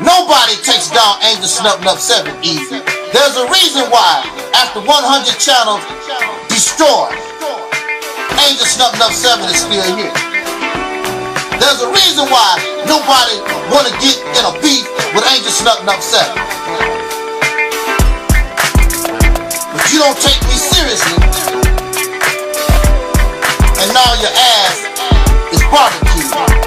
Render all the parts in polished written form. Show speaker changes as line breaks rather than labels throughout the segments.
Nobody takes down Angel Snub Nub 7 easy. There's a reason why, after 100 channels destroyed, Angel Snub Nub 7 is still here. There's a reason why nobody want to get in a beef with Angel Snub Nub 7. But you don't take me seriously, and now your ass is barbecued.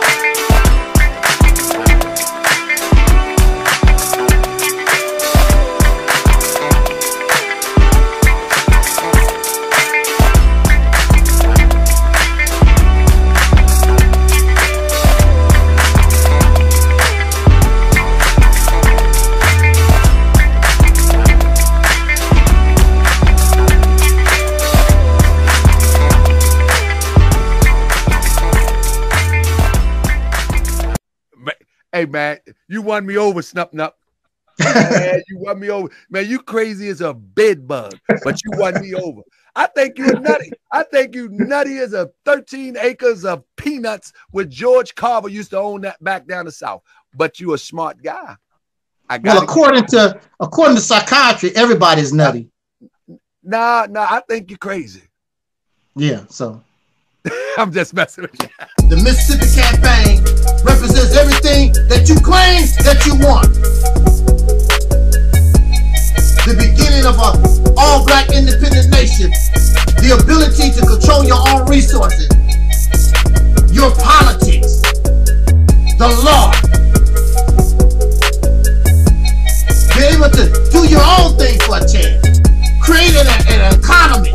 Hey, man, you won me over, Snub Nub. Man, you won me over. Man, you crazy as a bed bug, but you won me over. I think you're nutty. I think you nutty as a 13 acres of peanuts where George Carver used to own that back down the South. But you a smart guy.
Well, according to psychiatry, everybody's nutty.
Nah, I think you're crazy.
Yeah, so.
I'm just messing with you.
The Mississippi Campaign represents everything that you claim that you want. The beginning of an all-black independent nation. The ability to control your own resources. Your politics. The law. Be able to do your own thing for a chance. Create an economy.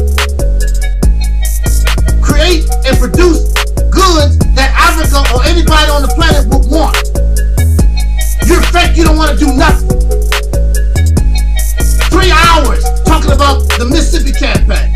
Create and produce goods that Africa or anybody on the planet would want. You're fake, you don't want to do nothing. 3 hours talking about the Mississippi Campaign.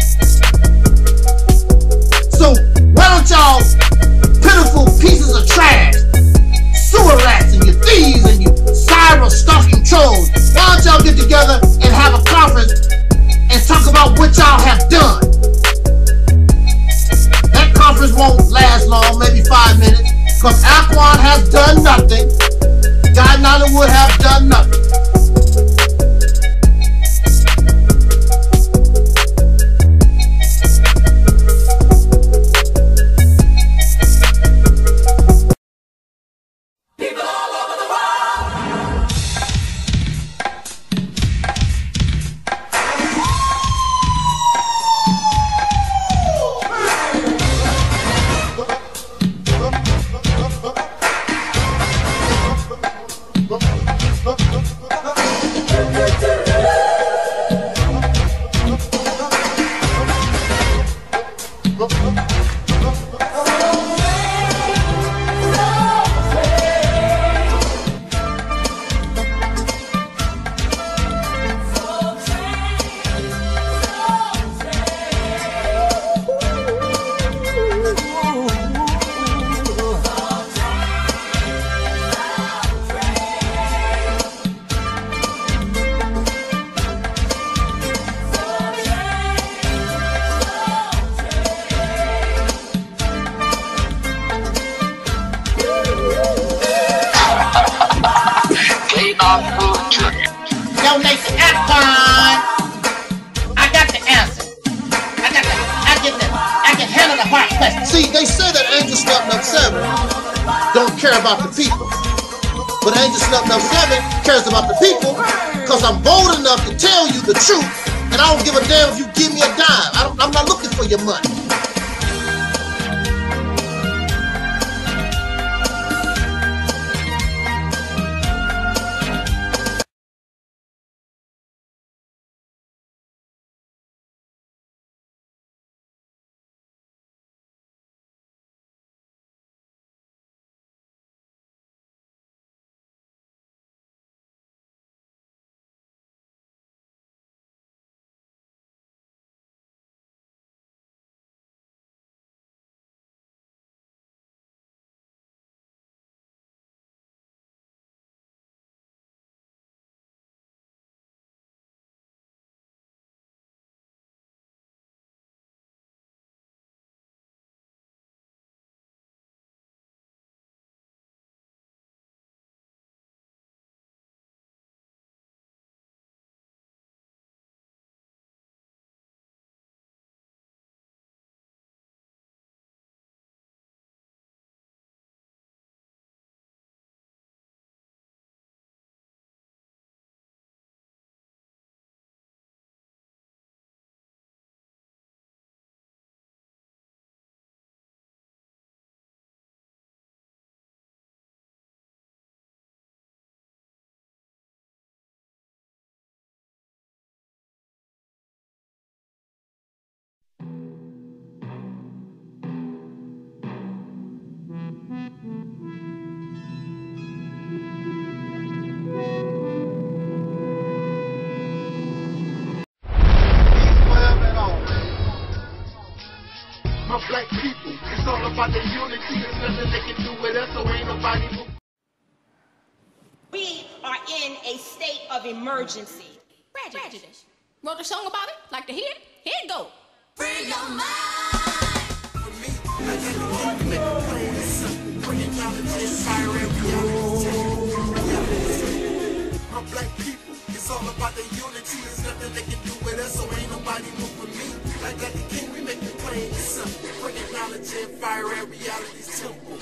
So why don't y'all pitiful pieces of trash, sewer rats and you thieves and you cyber stalking trolls, why don't y'all get together and have a conference and talk about what y'all have done? Conference won't last long, maybe 5 minutes, because Aquan has done nothing. Guy Nollywood have done nothing. People all over the world. Donate to Aquan. I got the answer. I can handle the hard question. See, they say that Angel Snub Nub 7 don't care about the people. But Angel Snub Nub 7 cares about the people because I'm bold enough to tell you the truth, and I don't give a damn if you give me a dime. I'm not looking for your money.
about the unity. There's nothing they can do with us, so ain't nobody move.
We are in a state of emergency.
Prejudice. Wrote a song about it? Like to hear it? Here it go. Free your mind.
For me, I got to keep it. Bringing knowledge and fire my black people, it's all about the unity. There's nothing they can do with us, so ain't nobody move with me. Like the king, we make it plain and simple. Bringing knowledge and fire at reality's temple.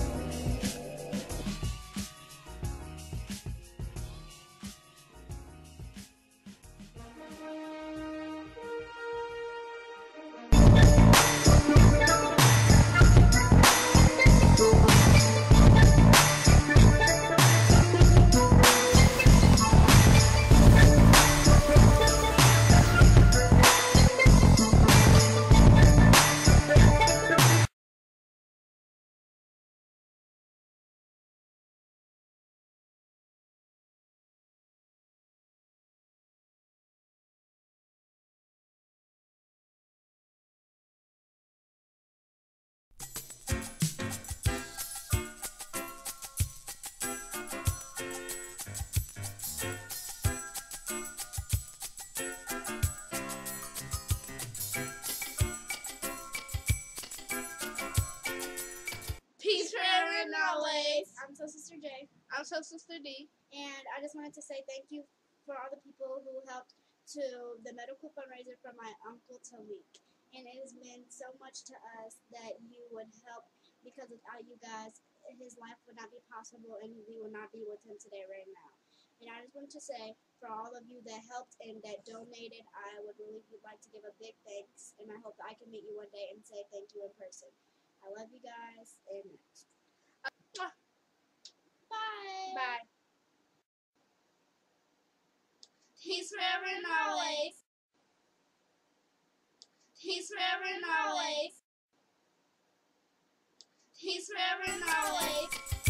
Peace, prayer, and always.
I'm Soul Sister J,
I'm Soul Sister D.
and I just wanted to say thank you for all the people who helped to the medical fundraiser for my uncle Talik. And it has meant so much to us that you would help, because without you guys, his life would not be possible and we would not be with him today right now. And I just wanted to say, for all of you that helped and that donated, I would really like to give a big thanks, and I hope that I can meet you one day and say thank you in person. I love you guys, and bye.
Bye. Peace, forever and always. Peace, forever and always. Peace, forever and always.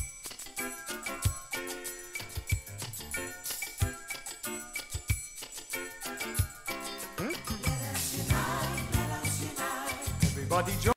Everybody join.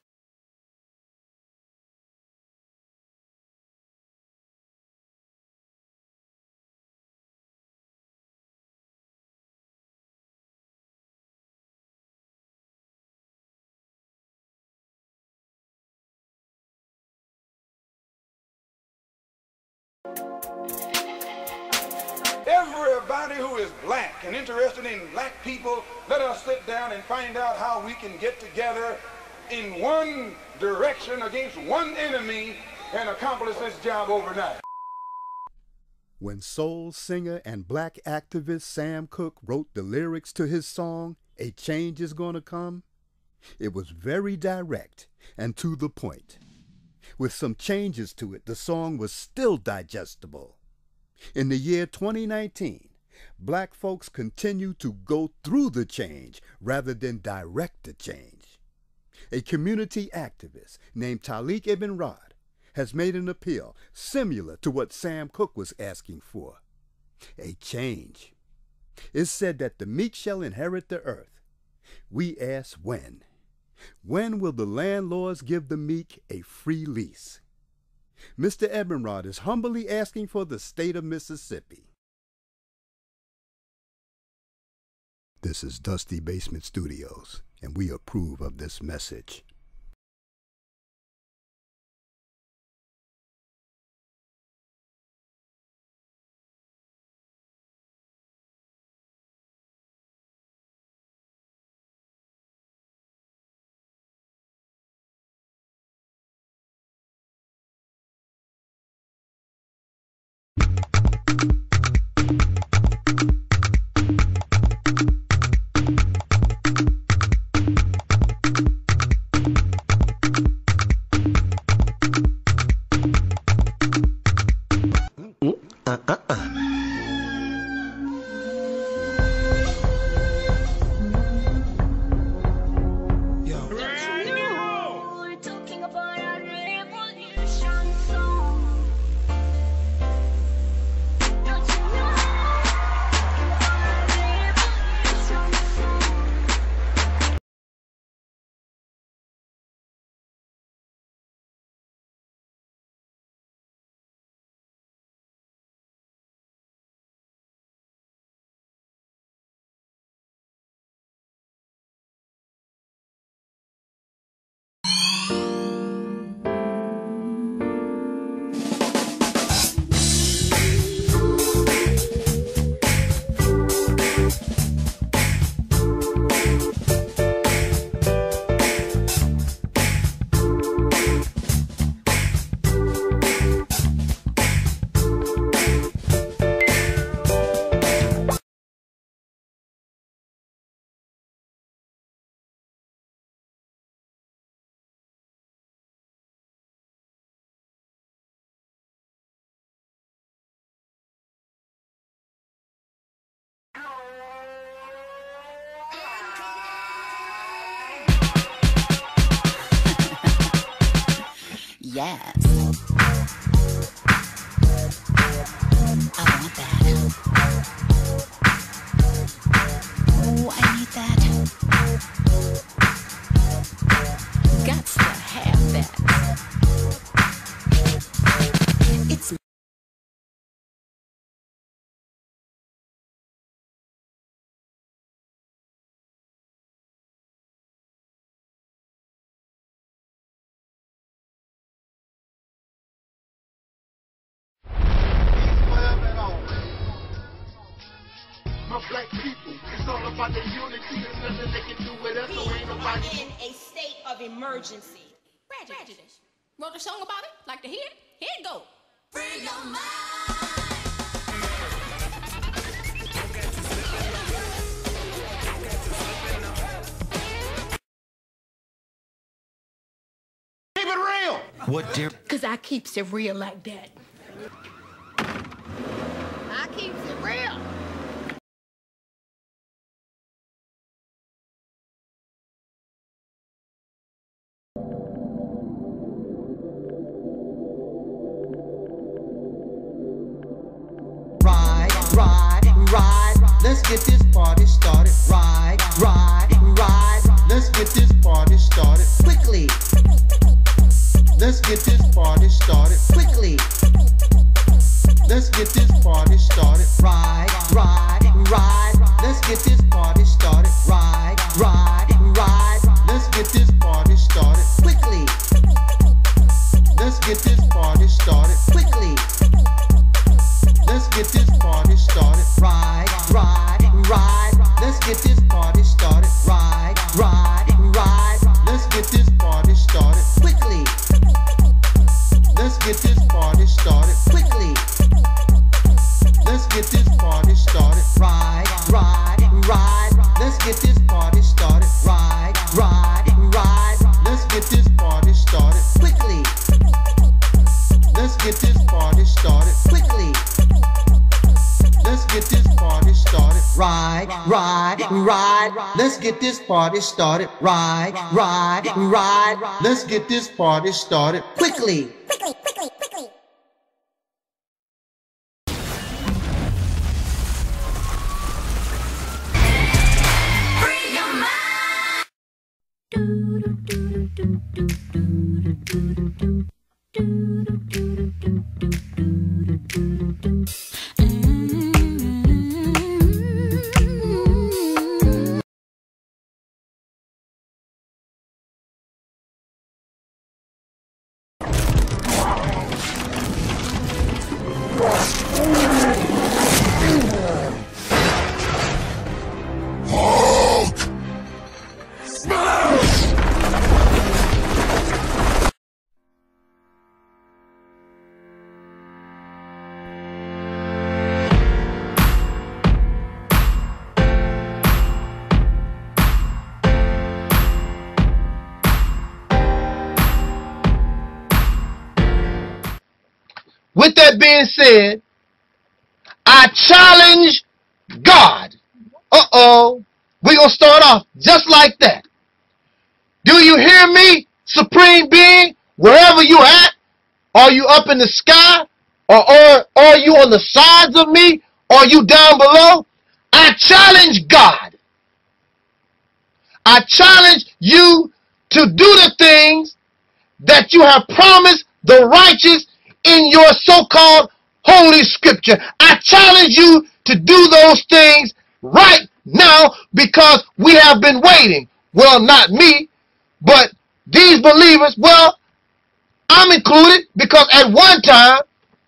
Everybody who is black and interested in black people, let us sit down and find out how we can get together in one direction against one enemy and accomplish this job overnight.
When soul singer and black activist Sam Cooke wrote the lyrics to his song, A Change Is Gonna Come, it was very direct and to the point. With some changes to it, the song was still digestible. In the year 2019, black folks continue to go through the change rather than direct the change. A community activist named Talik Ibn Rad has made an appeal similar to what Sam Cooke was asking for. A change. It's said that the meek shall inherit the earth. We ask when. When will the landlords give the meek a free lease? Mr. Ibn Rad is humbly asking for the state of Mississippi. This is Dusty Basement Studios, and we approve of this message.
yes. I want that. Oh, I need that. Gots to have that. It's
My black people, it's all about the unity. There's nothing they can do with us, so ain't nobody.
We are in a state of emergency.
Prejudice. Wrote a song about it? Like to hear it? Here it go. Free your mind.
Keep it real.
What, dear?
Cause I keeps it real like that. I keeps it real.
Ride, let's get this party started. Ride, let's get this party started. Quickly, let's get this party started. Quickly, let's get this party started. Ride, let's get this party started. Ride, let's get this party started. Quickly, let's get this party started. Quickly, let's get this party started. Ride, let's get this party started. Ride, let's get this party started. Quickly, let's get this party started. Quickly, let's get this party started. Ride, let's get this party started. Ride, let's get this party started. Quickly, let's get this party started. Quickly, let's get this party started. Ride, let's get this party started. Ride, let's get this party started. Quickly.
With that being said, I challenge God. We're going to start off just like that. Do you hear me, Supreme Being? Wherever you at, are you up in the sky? Or are you on the sides of me? Or are you down below? I challenge God. I challenge you to do the things that you have promised the righteous in your so-called holy scripture. I challenge you to do those things right now because we have been waiting. Well, not me, but these believers, well, I'm included because at one time,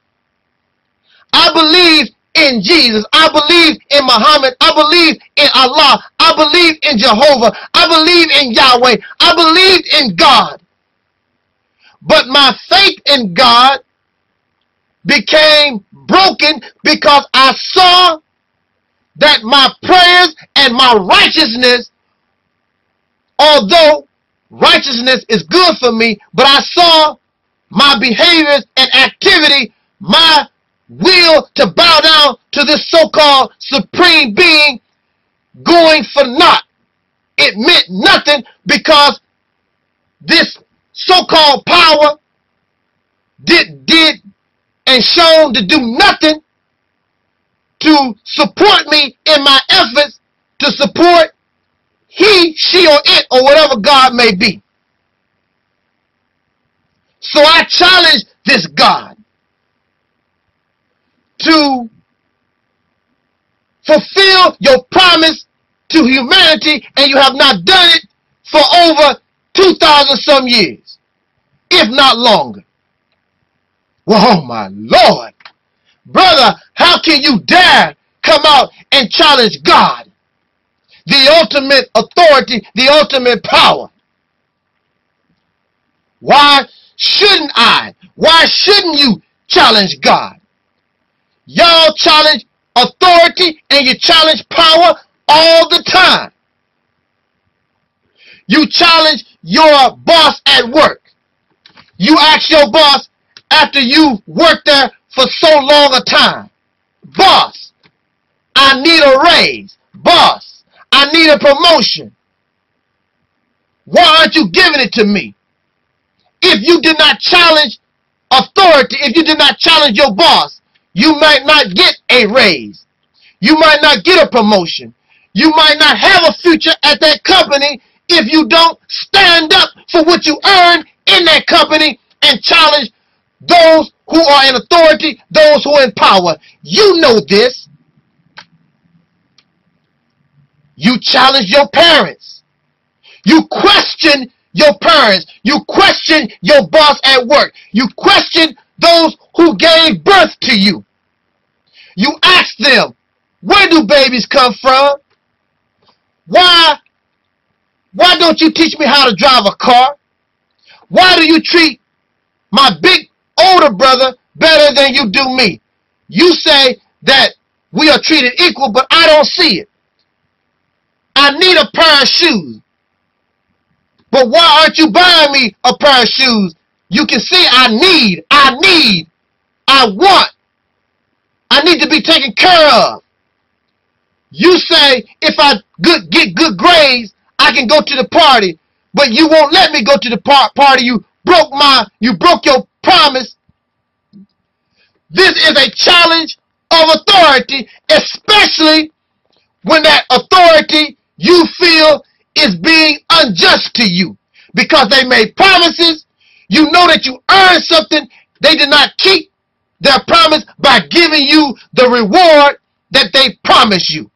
I believed in Jesus. I believe in Muhammad. I believe in Allah. I believe in Jehovah. I believe in Yahweh. I believed in God. But my faith in God became broken because I saw that my prayers and my righteousness, although righteousness is good for me, but I saw my behaviors and activity, my will to bow down to this so-called supreme being going for naught. It meant nothing because this so-called power
did and shown to do nothing to support me in my efforts to support he, she, or it, or whatever God may be. So I challenge this God to fulfill your promise to humanity, and you have not done it for over 2,000 some years, if not longer. Well, oh my Lord. Brother, how can you dare come out and challenge God, the ultimate authority, the ultimate power? Why shouldn't I? Why shouldn't you challenge God? Y'all challenge authority and you challenge power all the time. You challenge your boss at work. You ask your boss after you worked there for so long a time, boss, I need a raise. Boss, I need a promotion. Why aren't you giving it to me? If you did not challenge authority, if you did not challenge your boss, you might not get a raise. You might not get a promotion. You might not have a future at that company if you don't stand up for what you earn in that company and challenge those who are in authority, those who are in power. You know this. You challenge your parents. You question your parents. You question your boss at work. You question those who gave birth to you. You ask them, where do babies come from? Why don't you teach me how to drive a car? Why do you treat my big older brother better than you do me? You say that we are treated equal, but I don't see it. I need a pair of shoes. But why aren't you buying me a pair of shoes? You can see I need, I want. I need to be taken care of. You say if I get good grades, I can go to the party, but you won't let me go to the party. You broke your promise. This is a challenge of authority, especially when that authority you feel is being unjust to you because they made promises. You know that you earned something. They did not keep their promise by giving you the reward that they promised you.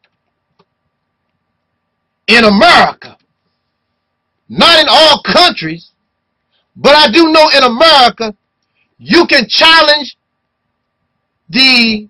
In America, not in all countries, but I do know in America, you can challenge the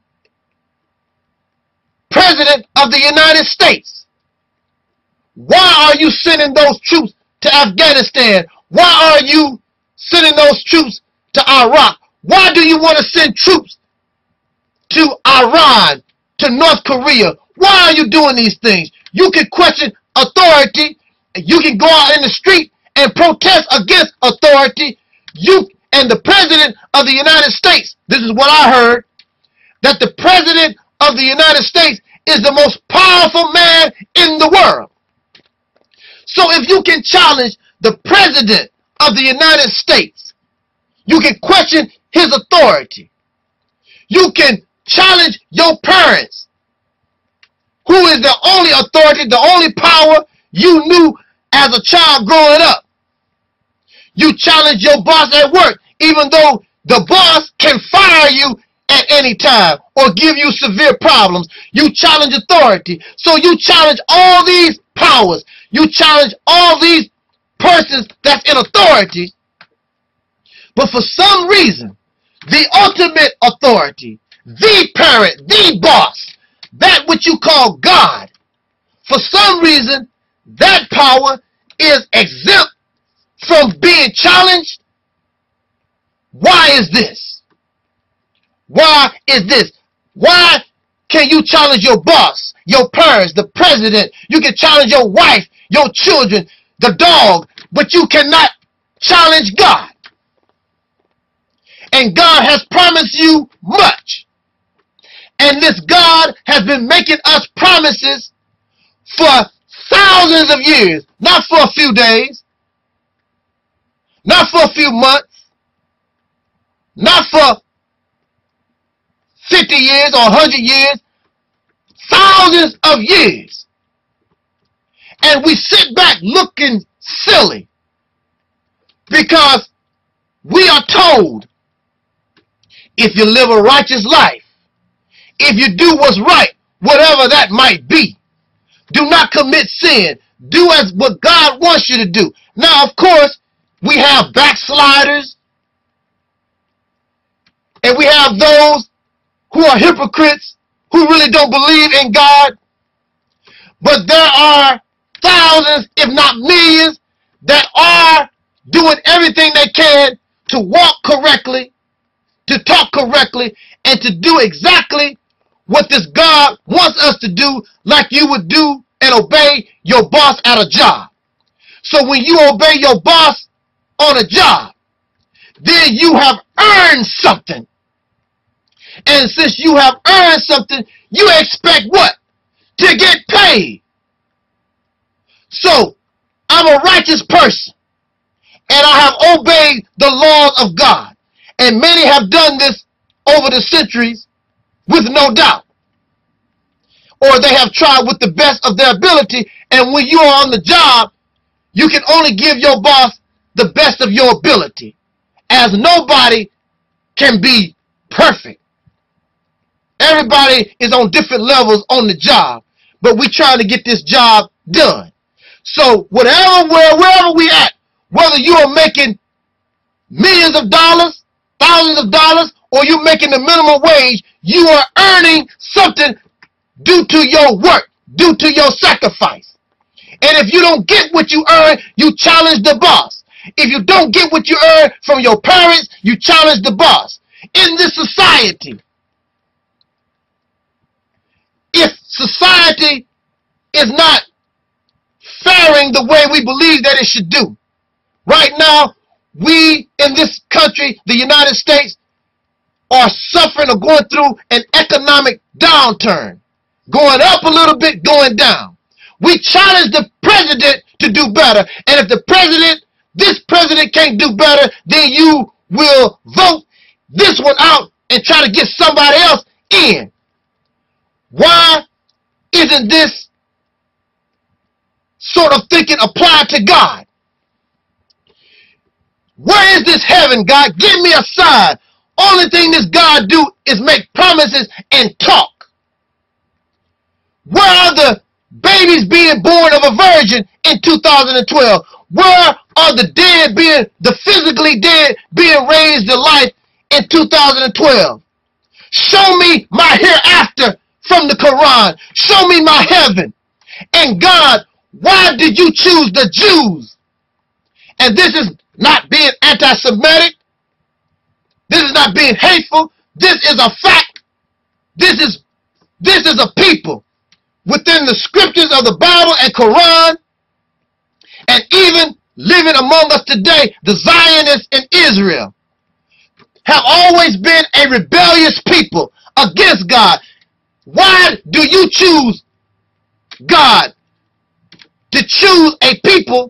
President of the United States. Why are you sending those troops to Afghanistan? Why are you sending those troops to Iraq? Why do you want to send troops to Iran, to North Korea? Why are you doing these things? You can question authority. You can go out in the street and protest against authority. You and the President of the United States, this is what I heard, that the President of the United States is the most powerful man in the world. So if you can challenge the President of the United States, you can question his authority. You can challenge your parents, who is the only authority, the only power you knew as a child growing up. You challenge your boss at work, even though the boss can fire you at any time or give you severe problems. You challenge authority. So you challenge all these powers. You challenge all these persons that's in authority. But for some reason, the ultimate authority, the parent, the boss, that which you call God, for some reason, that power is exempt from being challenged. Why is this? Why is this? Why can you challenge your boss, your parents, the president? You can challenge your wife, your children, the dog, but you cannot challenge God. And God has promised you much. And this God has been making us promises for thousands of years, not for a few days, not for a few months, not for 50 years or 100 years, thousands of years. And we sit back looking silly because we are told, if you live a righteous life, if you do what's right, whatever that might be, do not commit sin. Do as what God wants you to do. Now, of course, we have backsliders, and we have those who are hypocrites, who really don't believe in God. But there are thousands, if not millions, that are doing everything they can to walk correctly, to talk correctly, and to do exactly what this God wants us to do, like you would do and obey your boss at a job. So when you obey your boss on a job, then you have earned something. And since you have earned something, you expect what? To get paid. So I'm a righteous person, and I have obeyed the laws of God. And many have done this over the centuries with no doubt. Or they have tried with the best of their ability, and when you are on the job, you can only give your boss the best of your ability, as nobody can be perfect. Everybody is on different levels on the job, but we're trying to get this job done. So wherever we at, whether you are making millions of dollars, thousands of dollars, or you're making the minimum wage, you are earning something due to your work, due to your sacrifice. And if you don't get what you earn, you challenge the boss. If you don't get what you earn from your parents, you challenge the boss. In this society, if society is not faring the way we believe that it should do, right now, we in this country, the United States, are suffering or going through an economic downturn. Going up a little bit, going down. We challenge the president to do better. And if this president can't do better, then you will vote this one out and try to get somebody else in. Why isn't this sort of thinking applied to God? Where is this heaven, God? Give me a sign. Only thing this God do is make promises and talk. Where are the babies being born of a virgin in 2012? Where are the physically dead being raised to life in 2012? Show me my hereafter from the Quran. Show me my heaven. And God, why did you choose the Jews? And this is not being anti-Semitic. This is not being hateful. This is a fact. This is a people within the scriptures of the Bible and Quran, and even living among us today, the Zionists in Israel have always been a rebellious people against God. Why do you choose, God, to choose a people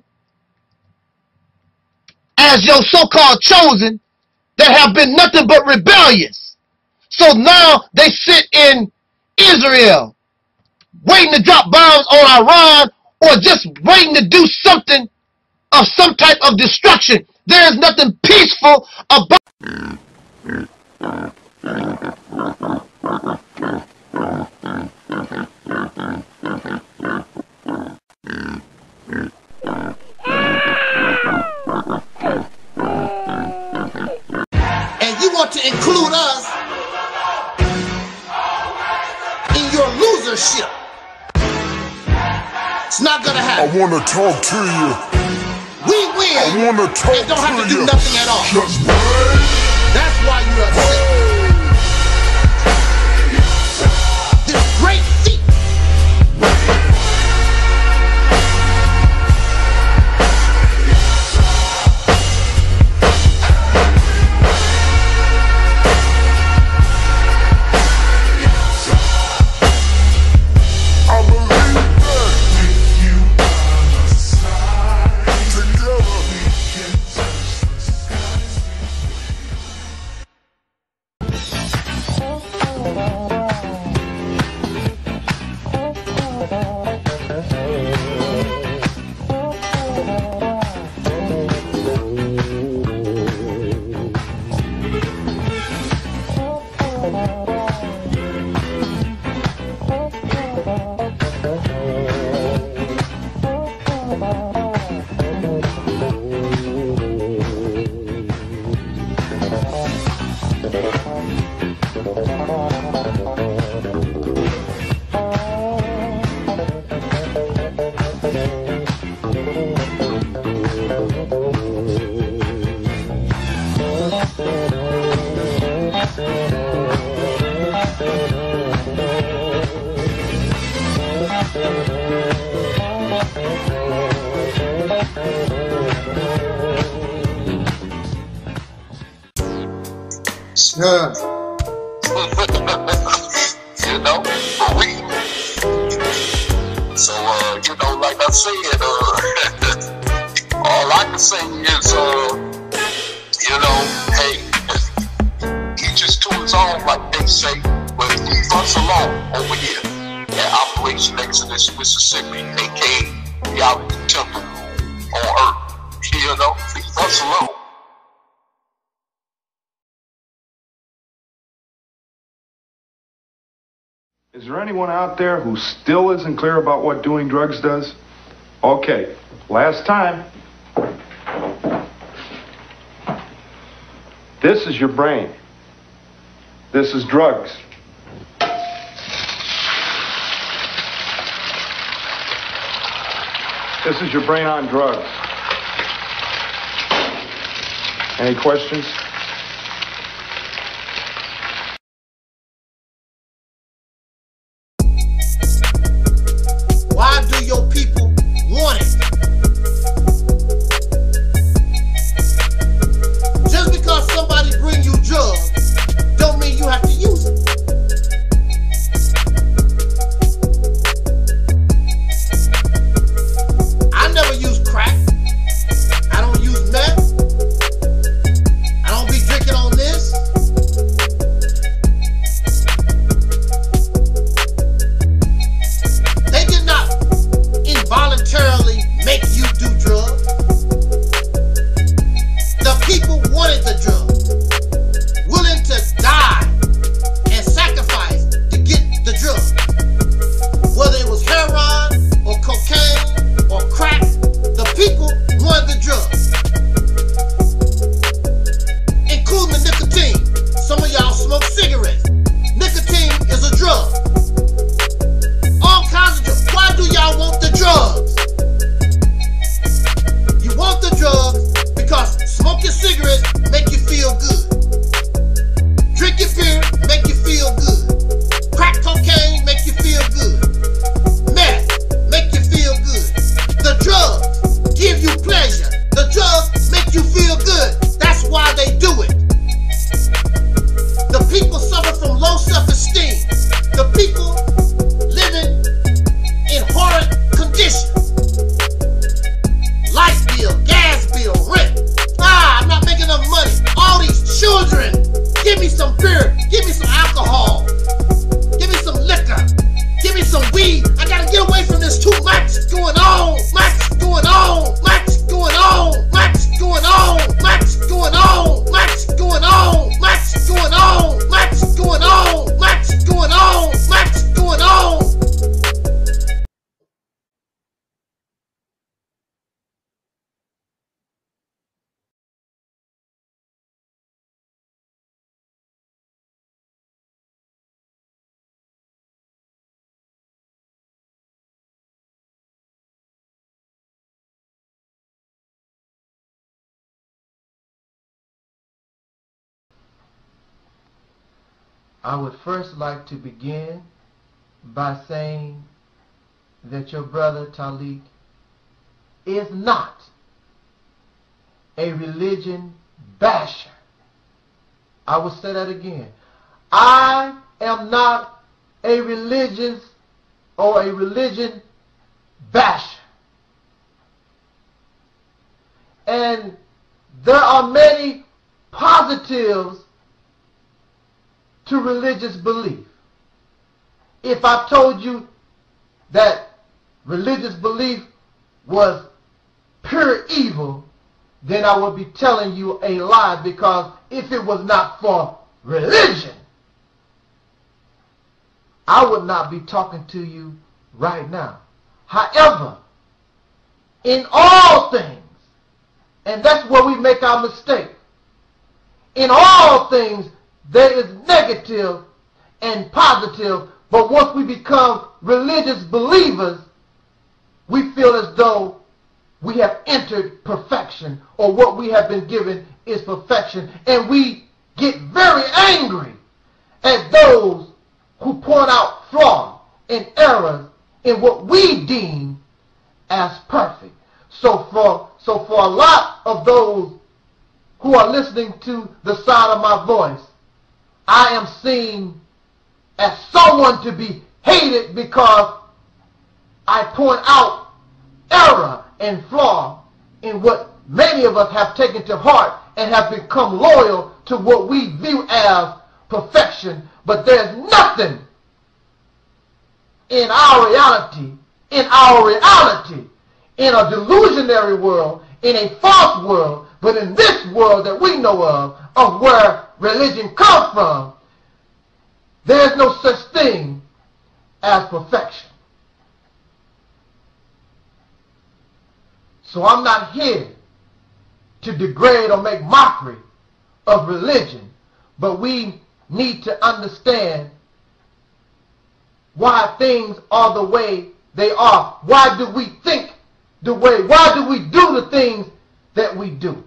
as your so-called chosen that have been nothing but rebellious? So now they sit in Israel waiting to drop bombs on Iran, or just waiting to do something of some type of destruction. There is nothing peaceful about
and you want to include us in your losership. It's not gonna happen.
I wanna talk to you.
We win.
I wanna talk
and don't have to
to
do
you.
nothing at all.
Just wait.
That's why you're upset. This great feat. Yeah.
You know, for real. So, you know, like I said, all I can say is, you know, hey, each is to his own, like they say, but leave us alone over here at Operation Exodus, Mississippi, aka Reality Temple on Earth. You know, leave us alone.
Is there anyone out there who still isn't clear about what doing drugs does? Okay, last time. This is your brain. This is drugs. This is your brain on drugs. Any questions?
Why do your people want it? Just because somebody bring you drugs, don't mean you have to use it. I never use crack. I don't use meth. I don't be drinking on this. They did not involuntarily make you do drugs. The people wanted the drugs, willing to die and sacrifice to get the drugs. Whether it was heroin or cocaine or crack, the people wanted the drugs, including the nicotine. Some of y'all smoke cigarettes. Nicotine is a drug. All kinds of drugs. Why do y'all want the drugs? You want the drugs because smoking cigarettes make you feel good. Drinking beer make you feel good. Crack cocaine make you feel good. Meth make you feel good. The drugs give you pleasure. The drugs make you feel good. That's why they do it. The people suffer from low self-esteem. The people living in horrid conditions. Light bill, gas bill, rent. I'm not making enough money. All these children. Give me some beer. Give me some alcohol. Give me some liquor. Give me some weed. I gotta get away from this. Too much going on. Much going on. Much going on. Much going on. Much going on. Much going on. Much going on. Much going on. Much going on. Much going on.
I would first like to begin by saying that your brother Talik is not a religion basher. I will say that again. I am not a religion basher. And there are many positives
to religious belief. If I told you that religious belief was pure evil, then I would be telling you a lie, because if it was not for religion, I would not be talking to you right now. However, in all things, and that's where we make our mistake, in all things there is negative and positive, but once we become religious believers, we feel as though we have entered perfection, or what we have been given is perfection, and we get very angry at those who point out flaws and errors in what we deem as perfect. So for a lot of those who are listening to the sound of my voice, I am seen as someone to be hated because I point out error and flaw in what many of us have taken to heart and have become loyal to what we view as perfection. But there's nothing in our reality, in a delusionary world, in a false world, but in this world that we know of where religion comes from, there's no such thing as perfection. So I'm not here to degrade or make mockery of religion, but we need to understand why things are the way they are. Why do we think the way? Why do we do the things that we do?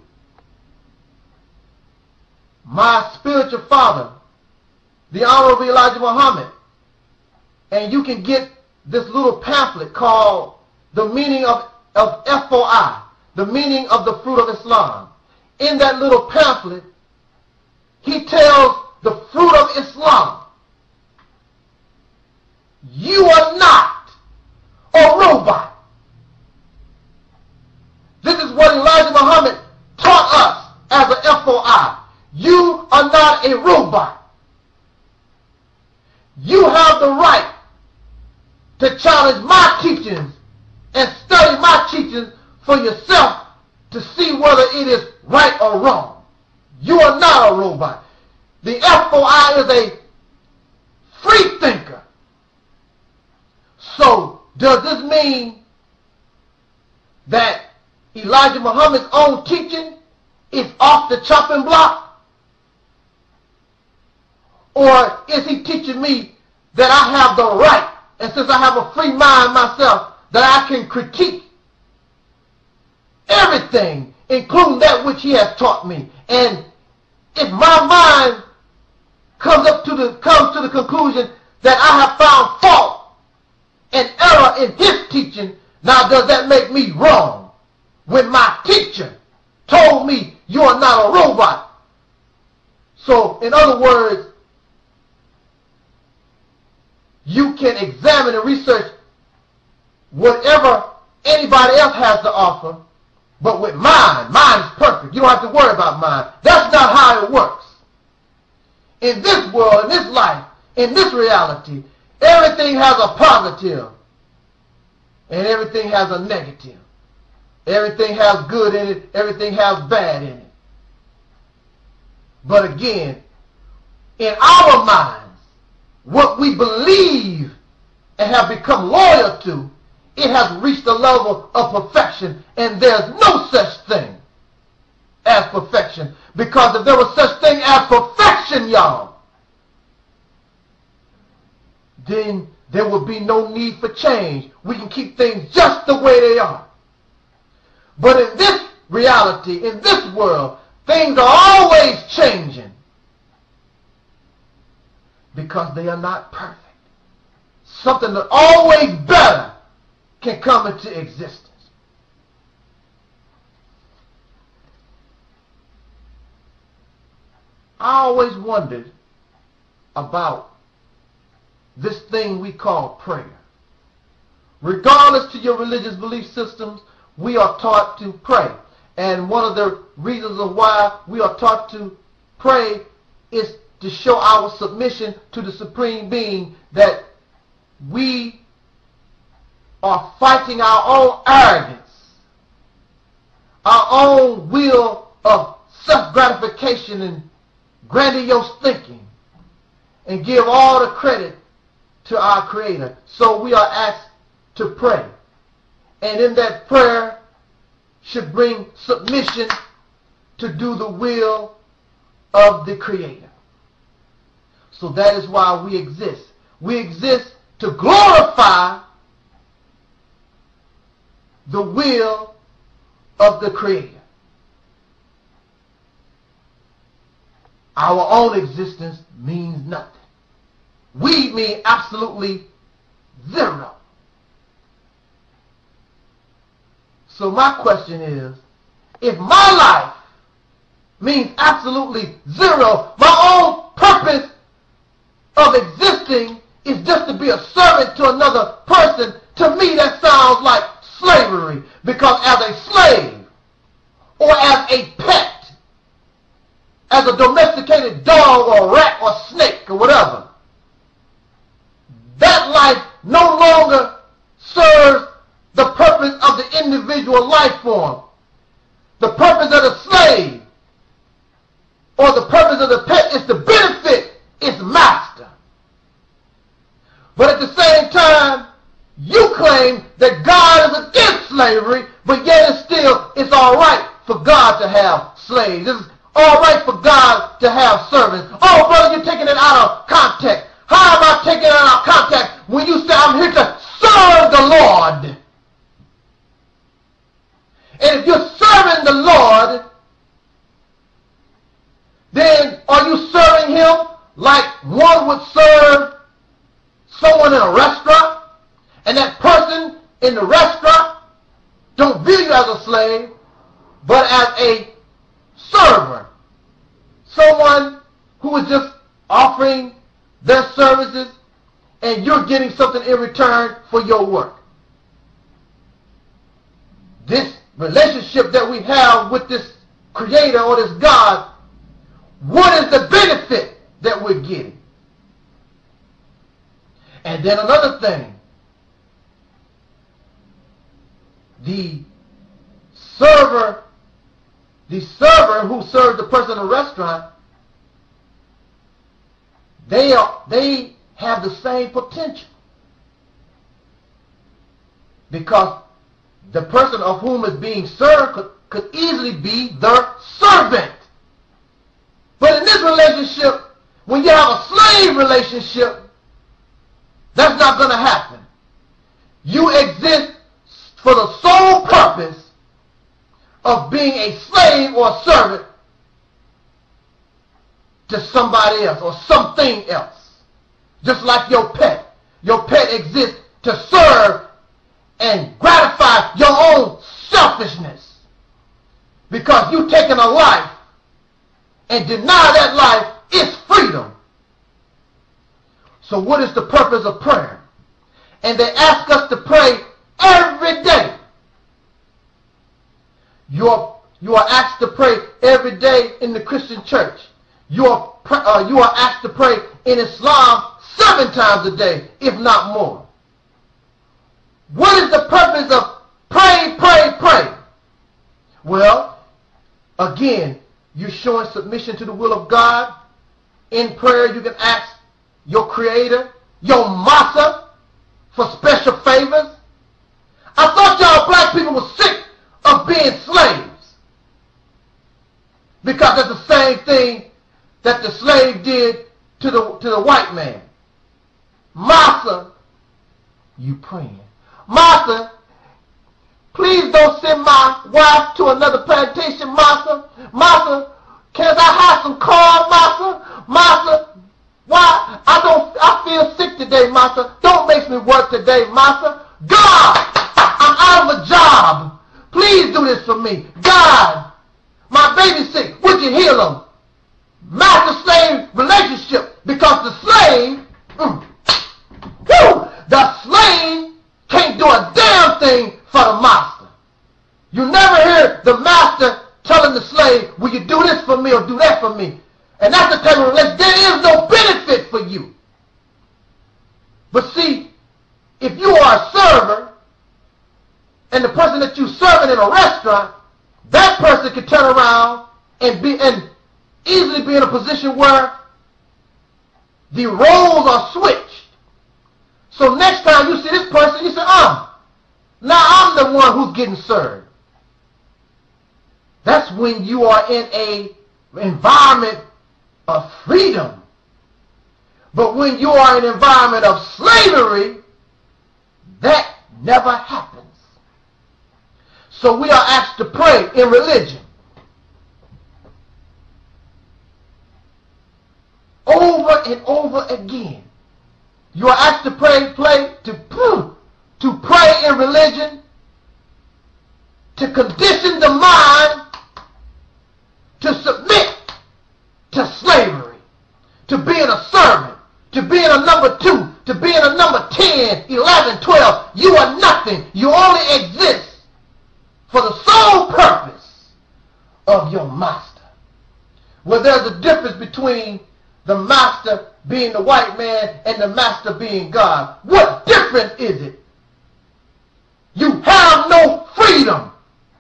My spiritual father, the Honorable Elijah Muhammad, and you can get this little pamphlet called The Meaning of FOI, The Meaning of the Fruit of Islam. In that little pamphlet, he tells the fruit of Islam, you are not a robot. This is what Elijah Muhammad taught us as a FOI. You are not a robot. You have the right to challenge my teachings and study my teachings for yourself to see whether it is right or wrong. You are not a robot. The FOI is a free thinker. So, does this mean that Elijah Muhammad's own teaching is off the chopping block? Or is he teaching me that I have the right, and since I have a free mind myself, that I can critique everything, including that which he has taught me? And if my mind comes to the conclusion that I have found fault and error in his teaching, now does that make me wrong when my teacher told me you are not a robot? So, in other words, you can examine and research whatever anybody else has to offer, but with mine is perfect. You don't have to worry about mine. That's not how it works. In this world, in this life, in this reality, everything has a positive and everything has a negative. Everything has good in it, everything has bad in it. But again, in our minds, what we believe and have become loyal to, it has reached a level of perfection, and there's no such thing as perfection. Because if there was such thing as perfection, y'all, then there would be no need for change. We can keep things just the way they are. But in this reality, in this world, things are always changing because they are not perfect. Something that always better can come into existence. I always wondered about this thing we call prayer. Regardless to your religious belief systems, we are taught to pray. And one of the reasons of why we are taught to pray is to show our submission to the Supreme Being, that we are fighting our own arrogance, our own will of self-gratification and grandiose thinking, and give all the credit to our Creator. So we are asked to pray. And in that prayer should bring submission to do the will of the Creator. So that is why we exist. We exist to glorify the will of the Creator. Our own existence means nothing. We mean absolutely zero. So my question is, if my life means absolutely zero, my own purpose of existing is just to be a servant to another person, to me that sounds like slavery. Because as a slave, or as a pet, as a domesticated dog or rat or snake or whatever, that life no longer serves the purpose of the individual life form. The purpose of the slave or the purpose of the pet is to benefit its master. But at the same time, you claim that God is against slavery, but yet it's all right for God to have slaves. It's all right for God to have servants. Oh, brother, you're taking it out of context. How am I taking it out of context when you say I'm here to serve the Lord? And if you're serving the Lord, then are you serving Him like one would serve someone in a restaurant? And that person in the restaurant don't view you as a slave, but as a server. Someone who is just offering their services, and you're getting something in return for your work. This relationship that we have with this Creator or this God, what is the benefit that we're getting? And then another thing, the server who serves the person in the restaurant, they have the same potential, because the person of whom is being served could easily be their servant. But in this relationship, when you have a slave relationship, that's not going to happen. You exist for the sole purpose of being a slave or a servant to somebody else or something else. Just like your pet. Your pet exists to serve and gratify your own selfishness. Because you taking a life and deny that life its freedom. So what is the purpose of prayer? And they ask us to pray every day. You are asked to pray every day in the Christian church. You are asked to pray in Islam 7 times a day, if not more. What is the purpose of pray, pray, pray? Well, again, you're showing submission to the will of God. In prayer, you can ask your Creator, your Massa, for special favors. I thought y'all black people were sick of being slaves, because that's the same thing that the slave did to the white man. Massa, you praying. Massa, please don't send my wife to another plantation, Massa. Massa, can I have some corn, Massa? Massa, why? I feel sick today, Massa. Don't make me work today, Massa. God, I'm out of a job. Please do this for me. God, my baby's sick. Would you heal him? Master-slave relationship, because the slave, the slave can't do a damn thing for the master. You never hear the master telling the slave, will you do this for me or do that for me? And that's the type of relationship. There is no benefit for you. But see, if you are a server, and the person that you're serving in a restaurant, that person can turn around and easily be in a position where the roles are switched. So next time you see this person, you say, now I'm the one who's getting served. That's when you are in an environment of freedom. But when you are in an environment of slavery, that never happens. So we are asked to pray in religion. Over and over again. You are asked to pray in religion, to condition the mind to submit to slavery, to being a servant, to being a number 2, to being a number 10, 11, 12. You are nothing. You only exist for the sole purpose of your master. Well, there's a difference between the master being the white man and the master being God. What difference is it? You have no freedom.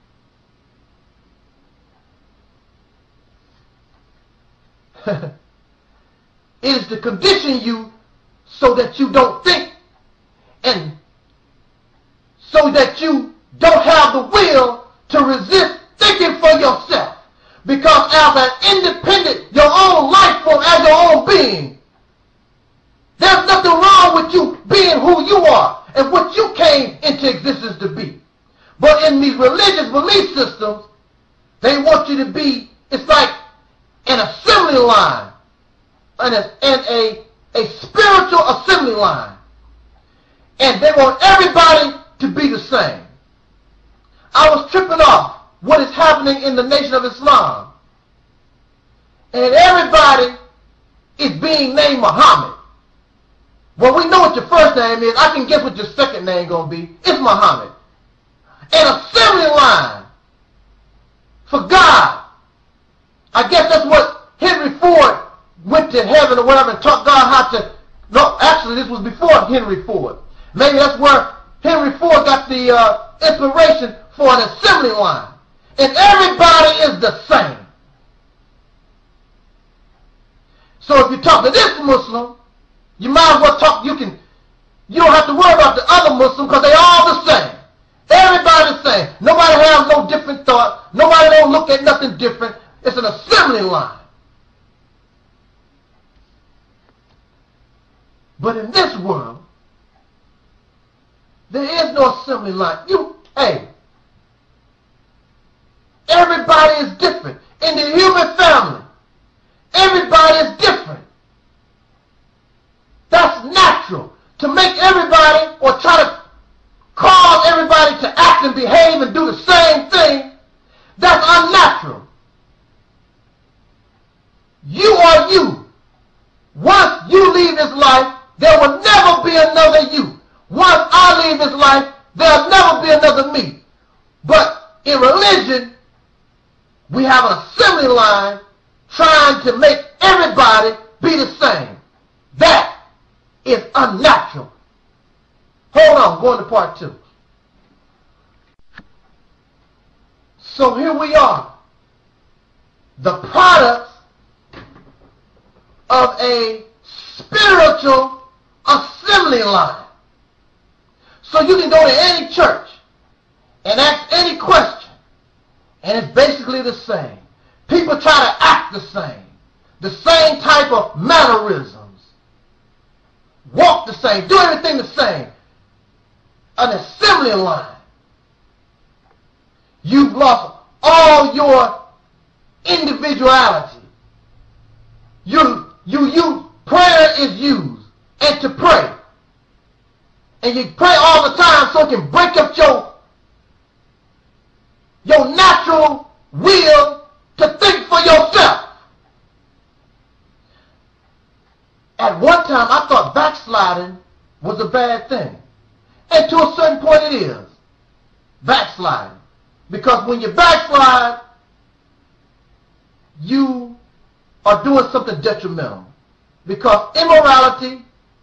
It is to condition you so that you don't think, and so that you don't have the will to resist thinking for yourself. Because as an independent, your own life form, as your own being, there's nothing wrong with you being who you are and what you came into existence to be. But in these religious belief systems, they want you to be, it's like an assembly line and a spiritual assembly line. And they want everybody to be the same. I was tripping off what is happening in the Nation of Islam. And everybody is being named Muhammad. Well, we know what your first name is. I can guess what your second name going to be. It's Muhammad. An assembly line for God. I guess that's what Henry Ford went to heaven or whatever and taught God how to... No, actually, this was before Henry Ford. Maybe that's where Henry Ford got the inspiration for an assembly line. And everybody is the same. So if you talk to this Muslim, you might as well talk, you don't have to worry about the other Muslim because they all the same. Everybody the same. Nobody has no different thought. Nobody don't look at nothing different. It's an assembly line. But in this world, there is no assembly line. Everybody is different. In the human family, everybody is different. That's natural. To make everybody, or try to cause everybody to act and behave and do the same thing, that's unnatural. You are you. Once you leave this life, there will never be another you. Once I leave this life, there'll never be another me. But in religion, we have an assembly line trying to make everybody be the same. That is unnatural. Hold on, going to part 2. So here we are. The products of a spiritual assembly line. So you can go to any church and ask any question, and it's basically the same. People try to act the same type of mannerisms, walk the same, do everything the same. An assembly line. You've lost all your individuality. Prayer is used, and to pray. And you pray all the time so it can break up your natural will to think for yourself. At one time, I thought backsliding was a bad thing. And to a certain point it is. Backsliding. Because when you backslide, you are doing something detrimental. Because immorality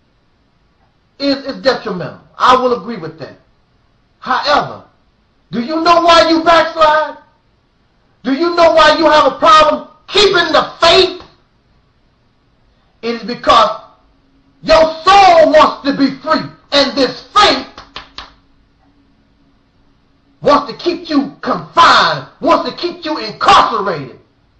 is detrimental. I will agree with that. However, do you know why you backslide? Do you know why you have a problem keeping the faith? It is because your soul wants to be free. And this faith wants to keep you confined, wants to keep you incarcerated.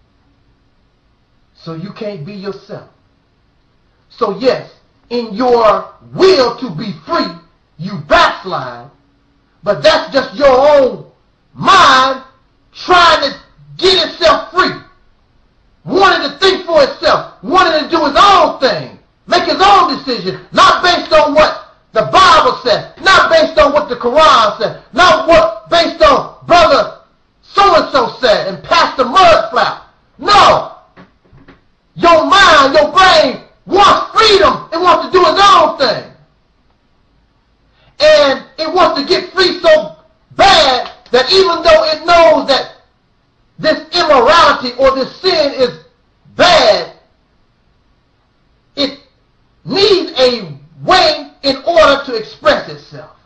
So you can't be yourself. So yes, in your will to be free, you backslide. But that's just your own mind trying to get itself free. Wanting to think for itself. Wanting to do his own thing. Make his own decision. Not based on what the Bible says. Not based on what the Quran says. Not what based on brother so-and-so said and Pastor Mudflap. No. Your mind, your brain wants freedom. It wants to do its own thing. And it wants to get free so bad that even though it knows that this immorality or this sin is bad, it needs a way in order to express itself.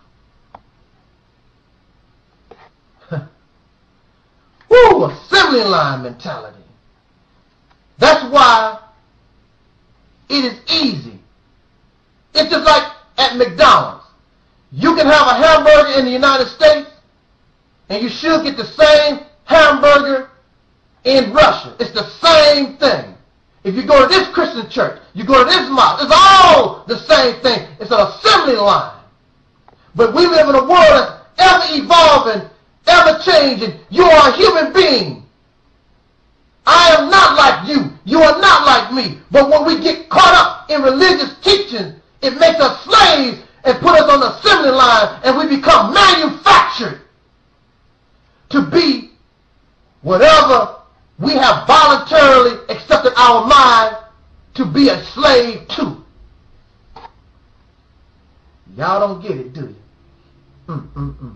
Woo, assembly line mentality. That's why it is easy. It's just like at McDonald's. You can have a hamburger in the United States, and you should get the same hamburger in Russia. It's the same thing. If you go to this Christian church, you go to this mosque, it's all the same thing. It's an assembly line. But we live in a world that's ever evolving, ever changing. You are a human being. I am not like you. You are not like me. But when we get caught up in religious teaching, it makes us slaves and put us on the assembly line, and we become manufactured to be whatever we have voluntarily accepted our mind to be a slave to. Y'all don't get it, do you?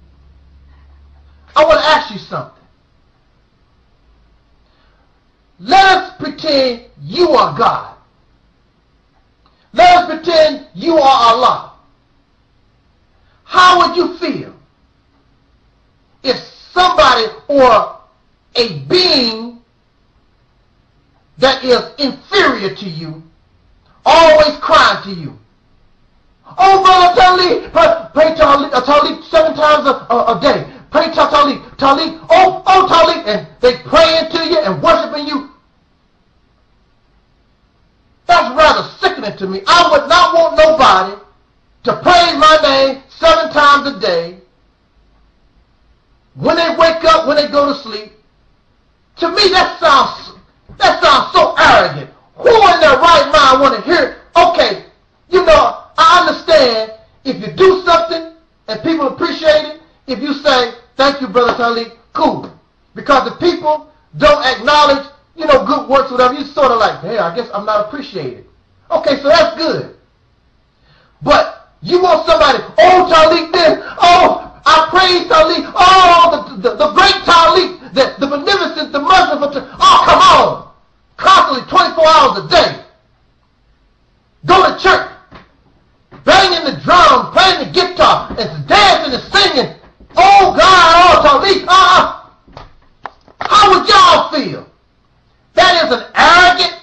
I want to ask you something. Let us pretend you are God. Let us pretend you are Allah. How would you feel if somebody or a being that is inferior to you always crying to you? Oh, brother Talib, pray Talib 7 times a day. Pray Talib, oh Talib, and they praying to you and worshiping you. That's rather sickening to me. I would not want nobody to praise my name 7 times a day, when they wake up, when they go to sleep. To me, that sounds so arrogant. Who in their right mind want to hear it? Okay, you know, I understand if you do something and people appreciate it, if you say, thank you, Brother Talib, cool. Because the people don't acknowledge, you know, good works, whatever, you sort of like, hey, I guess I'm not appreciated. Okay, so that's good. But you want somebody, oh, Talib this, oh, I praise Talib, oh, the great Talib, the beneficent, the merciful, oh, come on. Constantly, 24 hours a day. Go to church, banging the drum, playing the guitar, and dancing and singing. Oh, God, oh, Talib, how would y'all feel? That is an arrogant,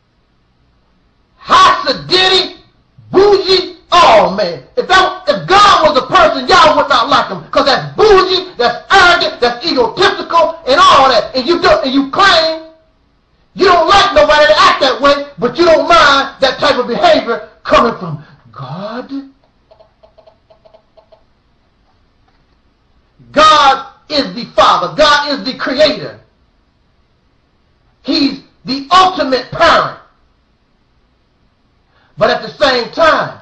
Hasidity, bougie. Oh, man. If God was a person, y'all would not like him. Because that's bougie, that's arrogant, that's egotistical, and all that. And you claim you don't like nobody to act that way, but you don't mind that type of behavior coming from God. God is the Father. God is the Creator. He's the ultimate parent. But at the same time,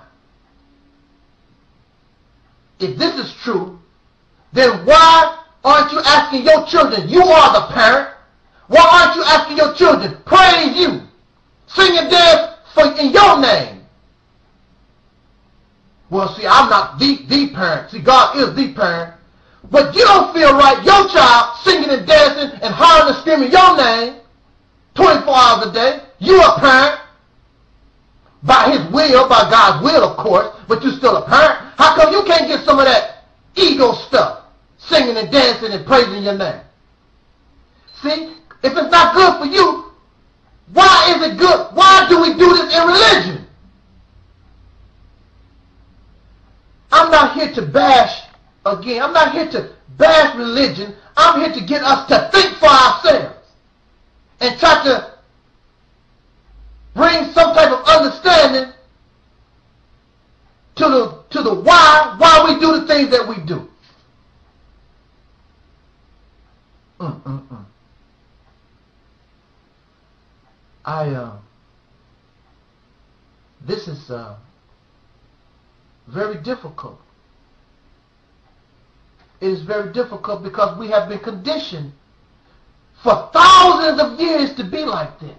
if this is true, then why aren't you asking your children, you are the parent, why aren't you asking your children, praise you, sing and dance in your name? Well, see, I'm not the parent. See, God is the parent. But you don't feel right, your child singing and dancing and hollering and screaming your name 24 hours a day. You a parent. By his will, by God's will, of course, but you still a parent. How come you can't get some of that ego stuff? Singing and dancing and praising your name. See, if it's not good for you, why is it good? Why do we do this in religion? I'm not here to bash, again, I'm not here to bash religion. I'm here to get us to think for ourselves and try to bring some type of understanding to the why we do the things that we do. This is very difficult. It is very difficult because we have been conditioned for thousands of years to be like this.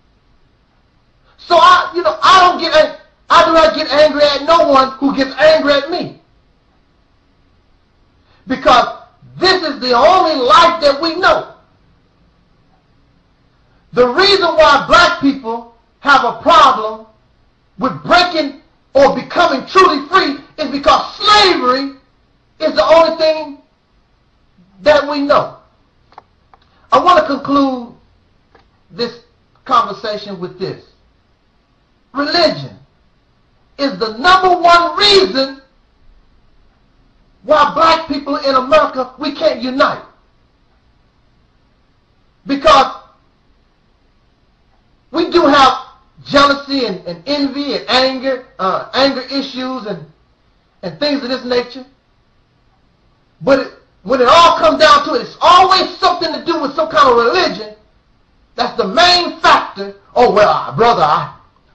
So I do not get angry at no one who gets angry at me. Because this is the only life that we know. The reason why black people have a problem with breaking or becoming truly free is because slavery is the only thing that we know. I want to conclude this conversation with this. Religion is the #1 reason why black people in America, we can't unite. Because we do have jealousy and envy and anger issues and things of this nature. But when it all comes down to it, it's always something to do with some kind of religion. That's the main factor. Oh, well, brother,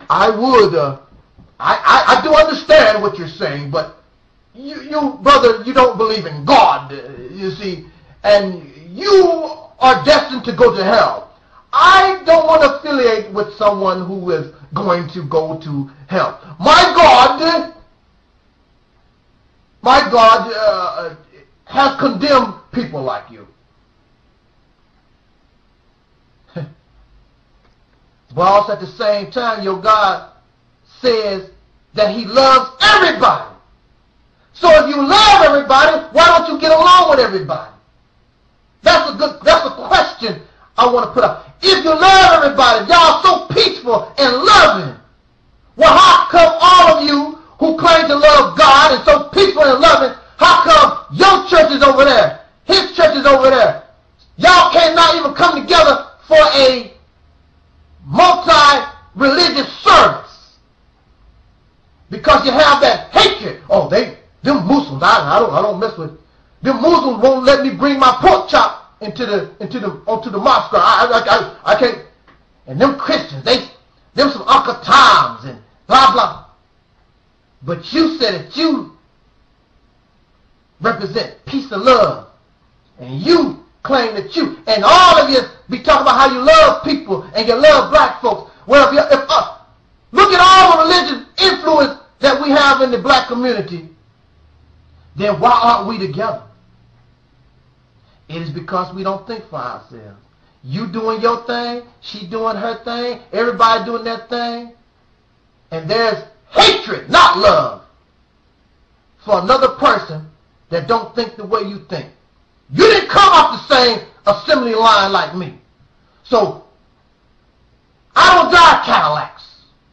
I do understand what you're saying, but you brother, you don't believe in God, you see, and you are destined to go to hell. I don't want to affiliate with someone who is going to go to hell. My God has condemned people like you. But also at the same time, your God says that he loves everybody. So if you love everybody, why don't you get along with everybody? That's a question I want to put up. If you love everybody, y'all so peaceful and loving, well, how come all of you who claim to love God and so peaceful and loving, how come your church is over there, his church is over there? Y'all cannot even come together for a multi-religious service because you have that hatred. Oh, them Muslims, I don't mess with. Them Muslims won't let me bring my pork chop onto the mosque. I can't. And them Christians, them some Uncle Toms and blah blah. But you said that you represent peace and love, and you claim that you, and all of you be talking about how you love people and you love black folks. Well, look at all the religious influence that we have in the black community, then why aren't we together? It is because we don't think for ourselves. You doing your thing, she doing her thing, everybody doing their thing, and there's hatred, not love, for another person that don't think the way you think. You didn't come off the same assembly line like me. So, I don't drive Cadillacs.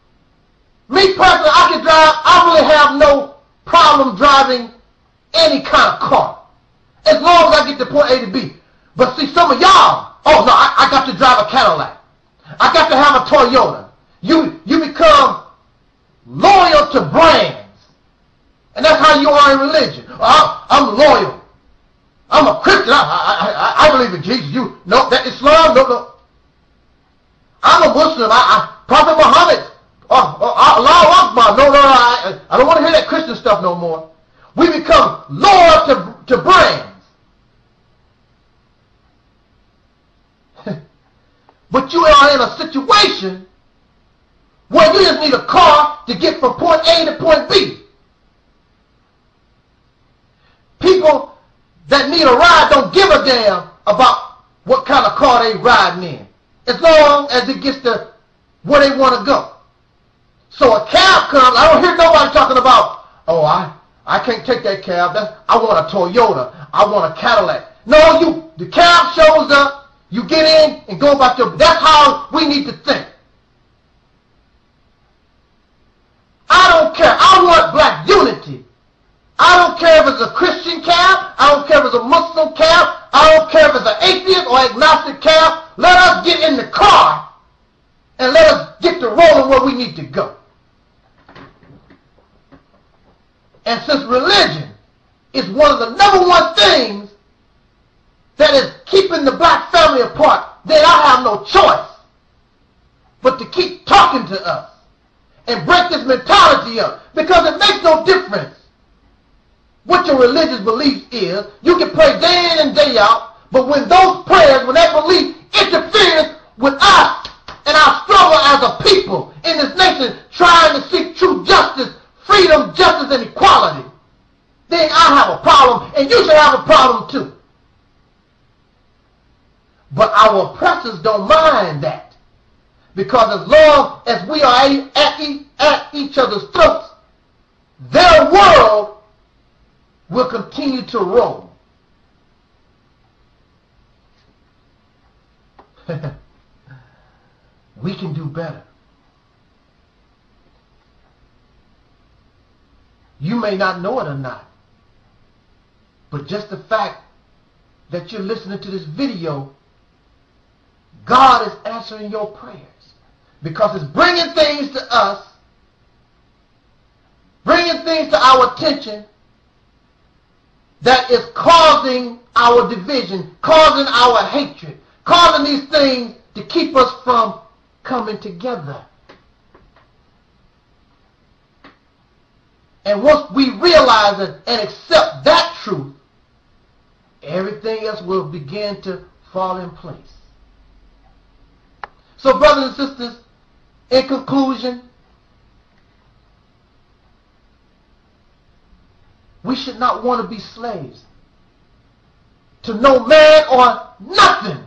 Me personally, I really have no problem driving any kind of car, as long as I get to point A to B. But see, some of y'all, oh no, I got to drive a Cadillac. I got to have a Toyota. You become loyal to brands. And that's how you are in religion. I'm loyal. I'm a Christian. I believe in Jesus. No, that Islam, no. I'm a Muslim. Prophet Muhammad. Allah Akbar. No, I don't want to hear that Christian stuff no more. We become loyal to brands. But you are in a situation where you just need a car to get from point A to point B. People that need a ride don't give a damn about what kind of car they riding in. as long as it gets to where they want to go. So a cab comes, I don't hear nobody talking about, oh, I can't take that cab. I want a Toyota. I want a Cadillac. No, the cab shows up, you get in and go about your, that's how we need to think. I don't care. I want black unity. I don't care if it's a Christian cab. I don't care if it's a Muslim cab. I don't care if it's an atheist or agnostic cab. Let us get in the car and let us get to rolling where we need to go. And since religion is one of the #1 things that is keeping the black family apart, then I have no choice but to keep talking to us and break this mentality up, because it makes no difference what your religious belief is. You can pray day in and day out, but when those prayers, when that belief interferes with us and our struggle as a people in this nation trying to seek true justice, freedom, justice, and equality, then I have a problem, and you should have a problem too. But our oppressors don't mind that, because as long as we are at each other's throats, their world will continue to roll. We can do better. You may not know it or not, but just the fact that you're listening to this video, God is answering your prayers, because it's bringing things to us, bringing things to our attention that is causing our division, causing our hatred, causing these things to keep us from coming together. And once we realize it and accept that truth, everything else will begin to fall in place. So, brothers and sisters, in conclusion, we should not want to be slaves to no man or nothing.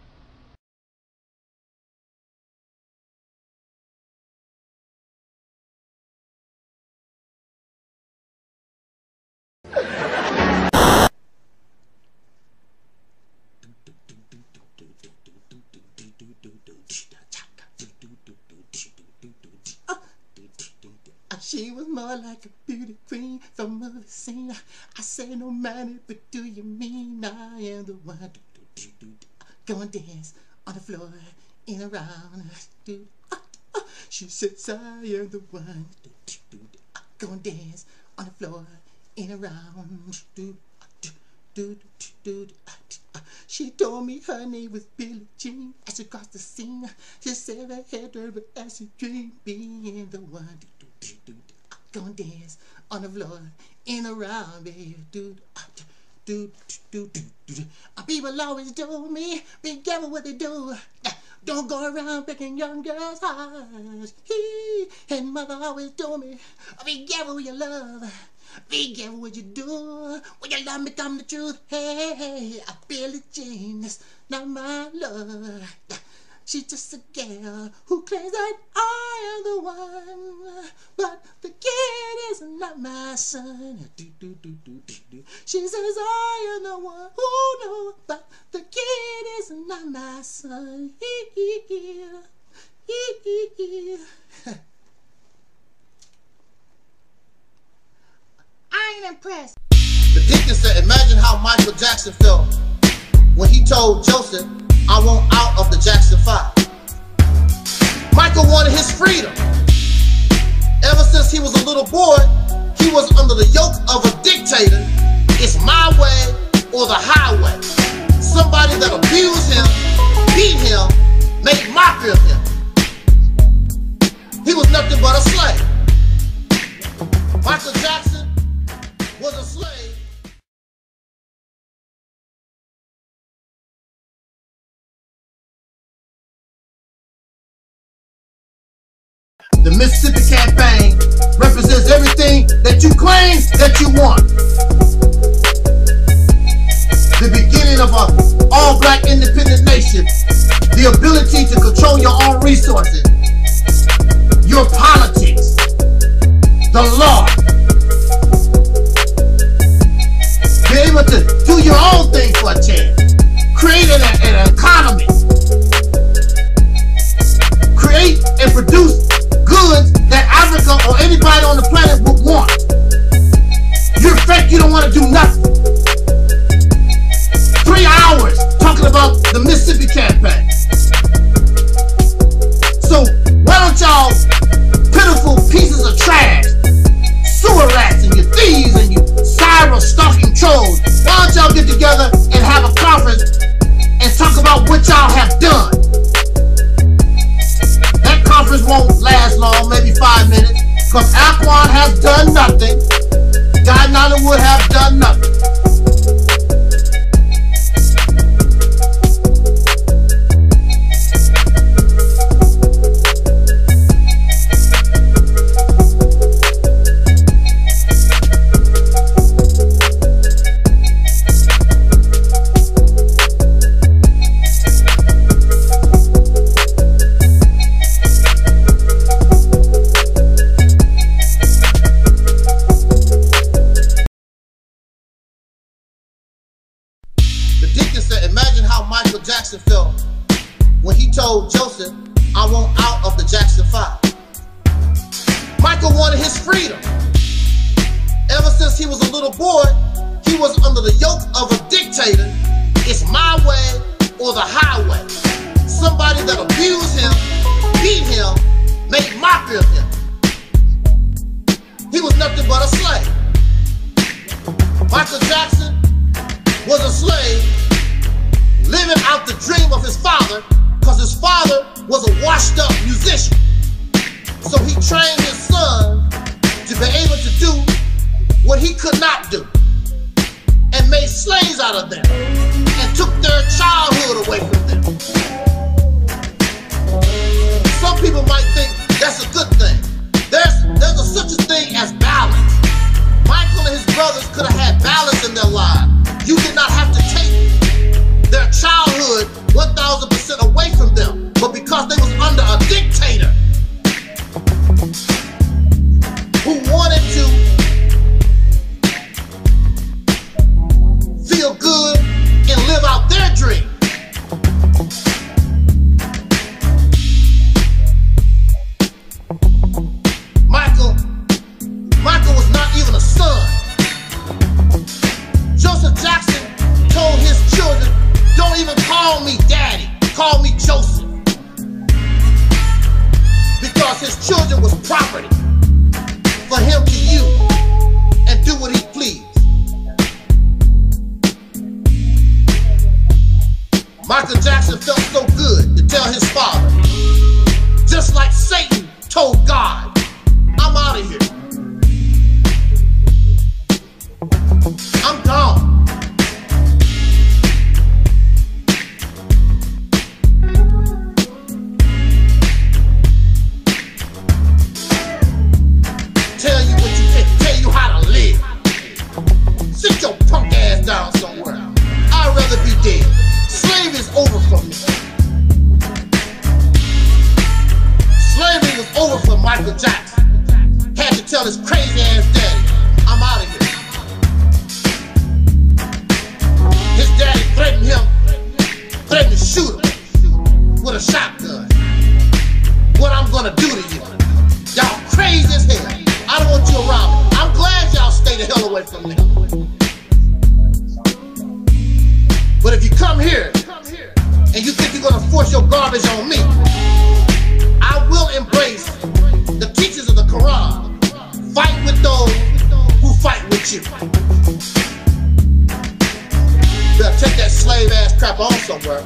She was more like a beauty queen from a scene. I say no matter, but do you mean I am the one? Go and dance on the floor in a round. She says I am the one. Go and dance on the floor in a round. She told me her name was Billie Jean. As she crossed the scene, she said I had her as she dreamed being the one. Go and dance on the floor in a round, baby. People always told me, be careful what they do. Don't go around breaking young girls' hearts. And mother always told me, be careful with your love. Be careful what you do. When your love become the truth. Hey, Billie Jean, that's not my love. She's just a girl who claims that I am the one, but the kid is not my son. She says I am the one who knows, but the kid is not my son. I ain't impressed.
The deacon said, imagine how Michael Jackson felt when he told Joseph, I want out of the Jackson 5. Michael wanted his freedom. Ever since he was a little boy, he was under the yoke of a dictator. It's my way or the highway. Somebody that abused him, beat him, made mockery of him. He was nothing but a slave. Michael Jackson was a slave. The Mississippi campaign represents everything that you claim that you want. The beginning of an all-black independent nation. The ability to the Lord. Be able to do your own thing for a chance. Create an economy. Create and produce goods that Africa or anybody on the planet would want. You're fake, you don't want to do nothing. 3 hours talking about the Mississippi campaign. So why don't y'all pitiful pieces of trash, sewer rats and you thieves and you cyber stalking trolls, why don't y'all get together and have a conference and talk about what y'all have done? That conference won't last long, maybe 5 minutes, because Aquan has done nothing. Guy Nollywood have done nothing. Michael Jackson felt when he told Joseph, I want out of the Jackson 5. Michael wanted his freedom. Ever since he was a little boy, he was under the yoke of a dictator. It's my way or the highway. Somebody that abused him, beat him, made mockery of him. He was nothing but a slave. Michael Jackson was a slave, living out the dream of his father, because his father was a washed up musician. So he trained his son to be able to do what he could not do, and made slaves out of them, and took their childhood away from them. Some people might think that's a good thing. There's such a thing as balance. Michael and his brothers could have had balance in their lives. You did not have to take their childhood 1000% away from them, but because they was under a dictator who wanted to feel good and live out their dream. Michael was not even a son. Joseph Jackson told his children, don't even call me daddy, call me Joseph. Because his children was property for him to use and do what he pleased. Michael Jackson felt so good to tell his father, just like Satan told God, I'm out of here. I'm gone. Tell you what you can, tell you how to live. Sit your punk ass down somewhere. I'd rather be dead. Slavery is over for me. Slavery was over for Michael Jackson. Had to tell his crazy ass daddy, I'm out of here. His daddy threatened to shoot him with a shotgun. What I'm gonna do to you? Y'all crazy as hell. I don't want you around. I'm glad y'all stay the hell away from me. But if you come here and you think you're gonna force your garbage on me, I will embrace the teachings of the Quran. Fight with those who fight with you. Better take that slave ass crap on somewhere.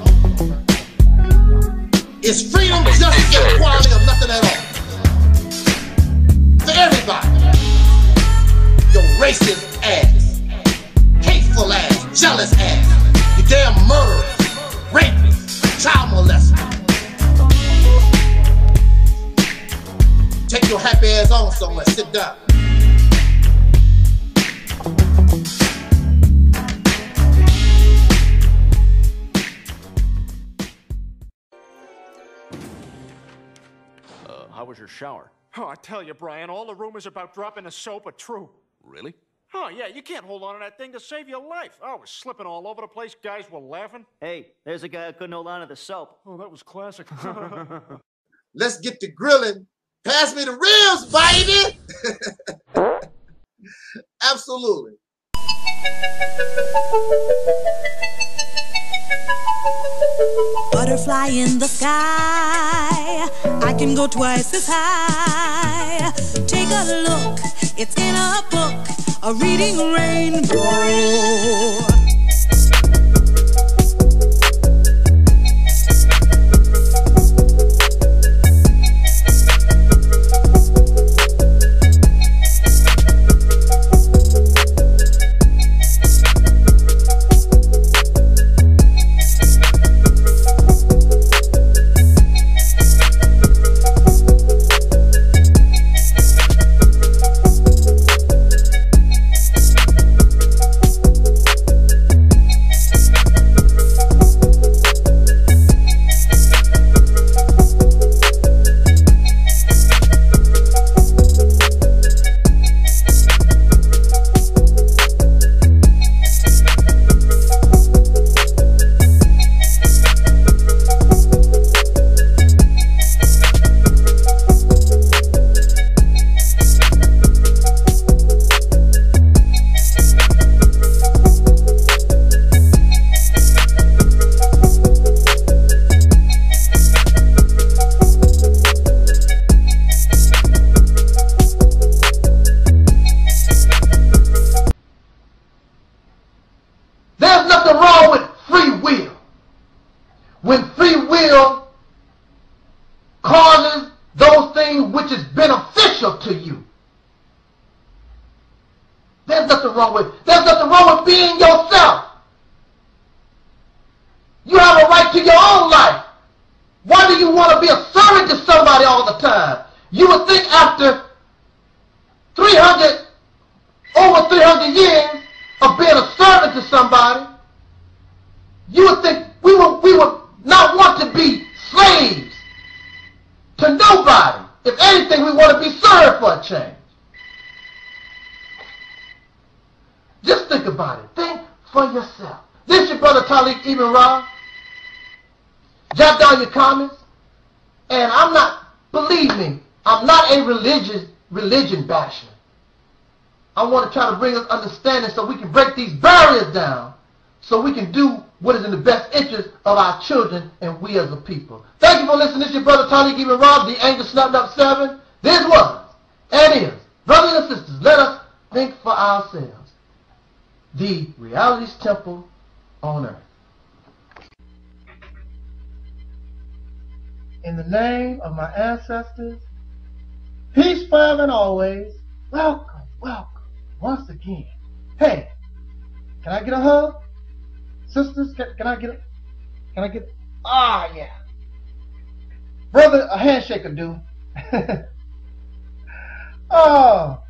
Is freedom, justice, and equality, or nothing at all? For everybody. Your racist ass, hateful ass, jealous ass, you damn murderers, rapists, child molesters. Take your happy ass on somewhere, sit down.
How was your shower? Oh, I tell you, Brian, all the rumors about dropping the soap are true.
Really?
Oh, yeah, you can't hold on to that thing to save your life. Oh, it was slipping all over the place. Guys were laughing.
Hey, there's a guy who couldn't hold on to the soap.
Oh, that was classic.
Let's get to grilling. Pass me the ribs, baby. Absolutely.
Butterfly in the sky, I can go twice as high. Take a look, it's in a book, a reading rainbow.
There's nothing wrong with free will. When free will causes those things which is beneficial to you. There's nothing wrong with being yourself. You have a right to your own life. Why do you want to be a servant to somebody all the time? You would think after over 300 years of being a servant to somebody, you would think we would not want to be slaves to nobody. If anything, we want to be served for a change. Just think about it. Think for yourself. This is your brother Talik Ibn Ra. Jot down your comments. And believe me, I'm not a religion basher. I want to try to bring us understanding so we can break these barriers down, so we can do what is in the best interest of our children and we as a people. Thank you for listening. This is your brother Talik Ibn Ra, the Angel Snubbed Up 7. This was and is, brothers and sisters, let us think for ourselves. The Reality's Temple on earth. In the name of my ancestors, peace forever and always. Welcome, welcome. Once again. Hey, can I get a hug? Sisters, can I get yeah. Brother, a handshake will do. Oh.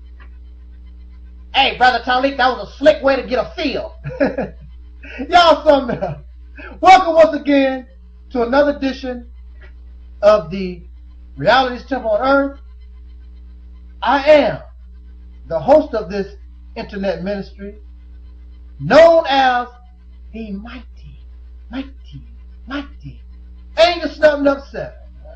Hey, Brother Talik, that was a slick way to get a feel. Y'all something else. Welcome once again to another edition of the Reality's Temple on Earth. I am the host of this internet ministry, known as the mighty Angel Snubbed Up 7.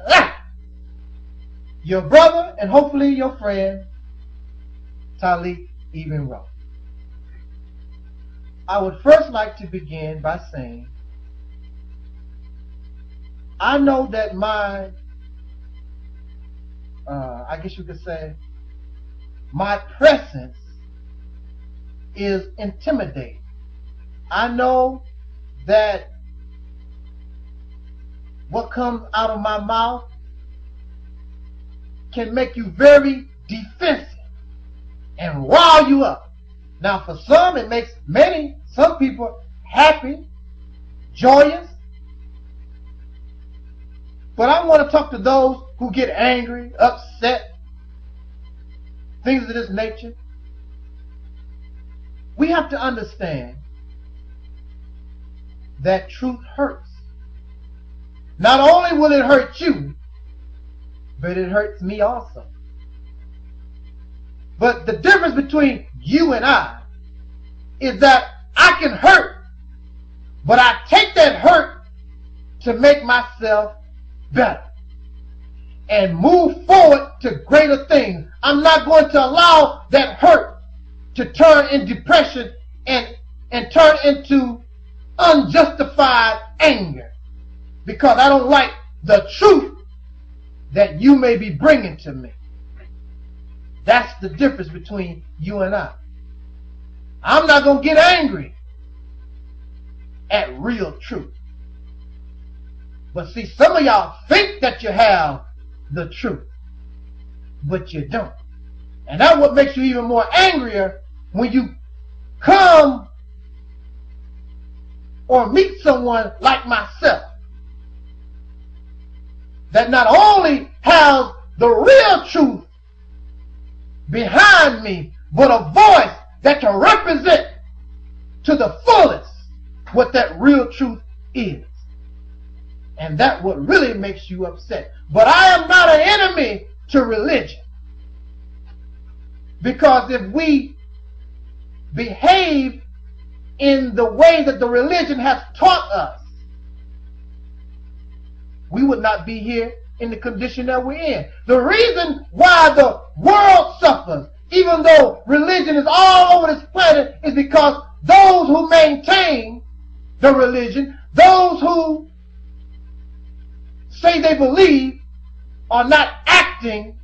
Your brother and hopefully your friend, Talik Ibn Ra. I would first like to begin by saying, I know that my, I guess you could say, my presence is intimidating. I know that what comes out of my mouth can make you very defensive and rile you up. Now for some it makes some people happy, joyous. But I want to talk to those who get angry, upset, things of this nature. We have to understand that truth hurts. Not only will it hurt you,
but it hurts me also. But the difference between you and I is that I can hurt, but I take that hurt to make myself better and move forward to greater things. I'm not going to allow that hurt to turn in depression and turn into unjustified anger, because I don't like the truth that you may be bringing to me. That's the difference between you and I. I'm not going to get angry at real truth. But see, some of y'all think that you have the truth, but you don't. And that's what makes you even more angrier when you come or meet someone like myself that not only has the real truth behind me, but a voice that can represent to the fullest what that real truth is. And that's what really makes you upset. But I am not an enemy to religion, because if we behave in the way that the religion has taught us, we would not be here in the condition that we're in. The reason why the world suffers, even though religion is all over this planet, is because those who maintain the religion, those who say they believe, are not acting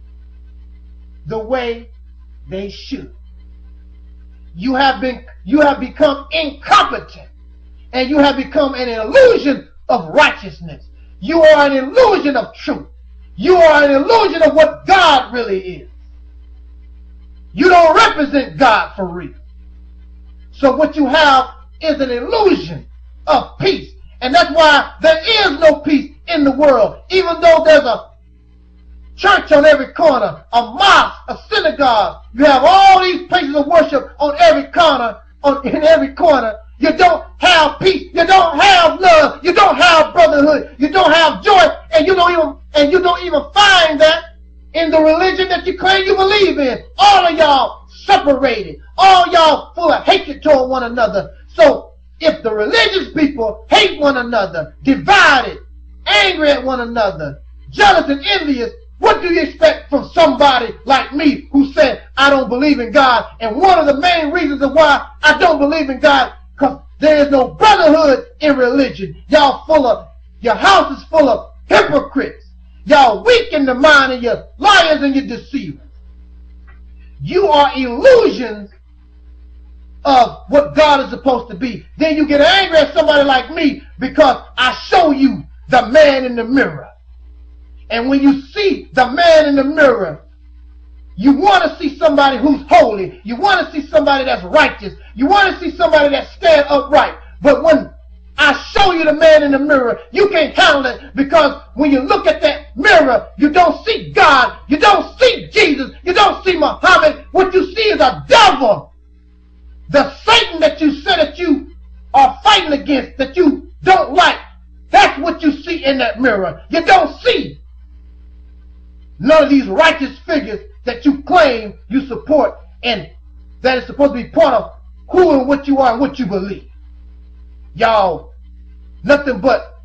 the way they should. You have become incompetent, and you have become an illusion of righteousness. You are an illusion of truth. You are an illusion of what God really is. You don't represent God for real. So what you have is an illusion of peace. And that's why there is no peace in the world. Even though there's a church on every corner, a mosque, a synagogue, you have all these places of worship on every corner, in every corner. You don't have peace. You don't have love. You don't have brotherhood. You don't have joy, and you don't even find that in the religion that you claim you believe in. All of y'all separated. All y'all full of hatred toward one another. So if the religious people hate one another, divided, angry at one another, jealous and envious, what do you expect from somebody like me who said, I don't believe in God? And one of the main reasons of why I don't believe in God, because there is no brotherhood in religion. Y'all your house is full of hypocrites. Y'all weak in the mind, and you're liars and you're deceivers. You are illusions of what God is supposed to be. Then you get angry at somebody like me because I show you the man in the mirror. And when you see the man in the mirror, you want to see somebody who's holy. You want to see somebody that's righteous. You want to see somebody that stands upright. But when I show you the man in the mirror, you can't handle it, because when you look at that mirror, you don't see God. You don't see Jesus. You don't see Muhammad. What you see is a devil. The Satan that you say that you are fighting against, that you don't like, that's what you see in that mirror. You don't see none of these righteous figures that you claim you support, and that is supposed to be part of who and what you are and what you believe. Y'all, nothing but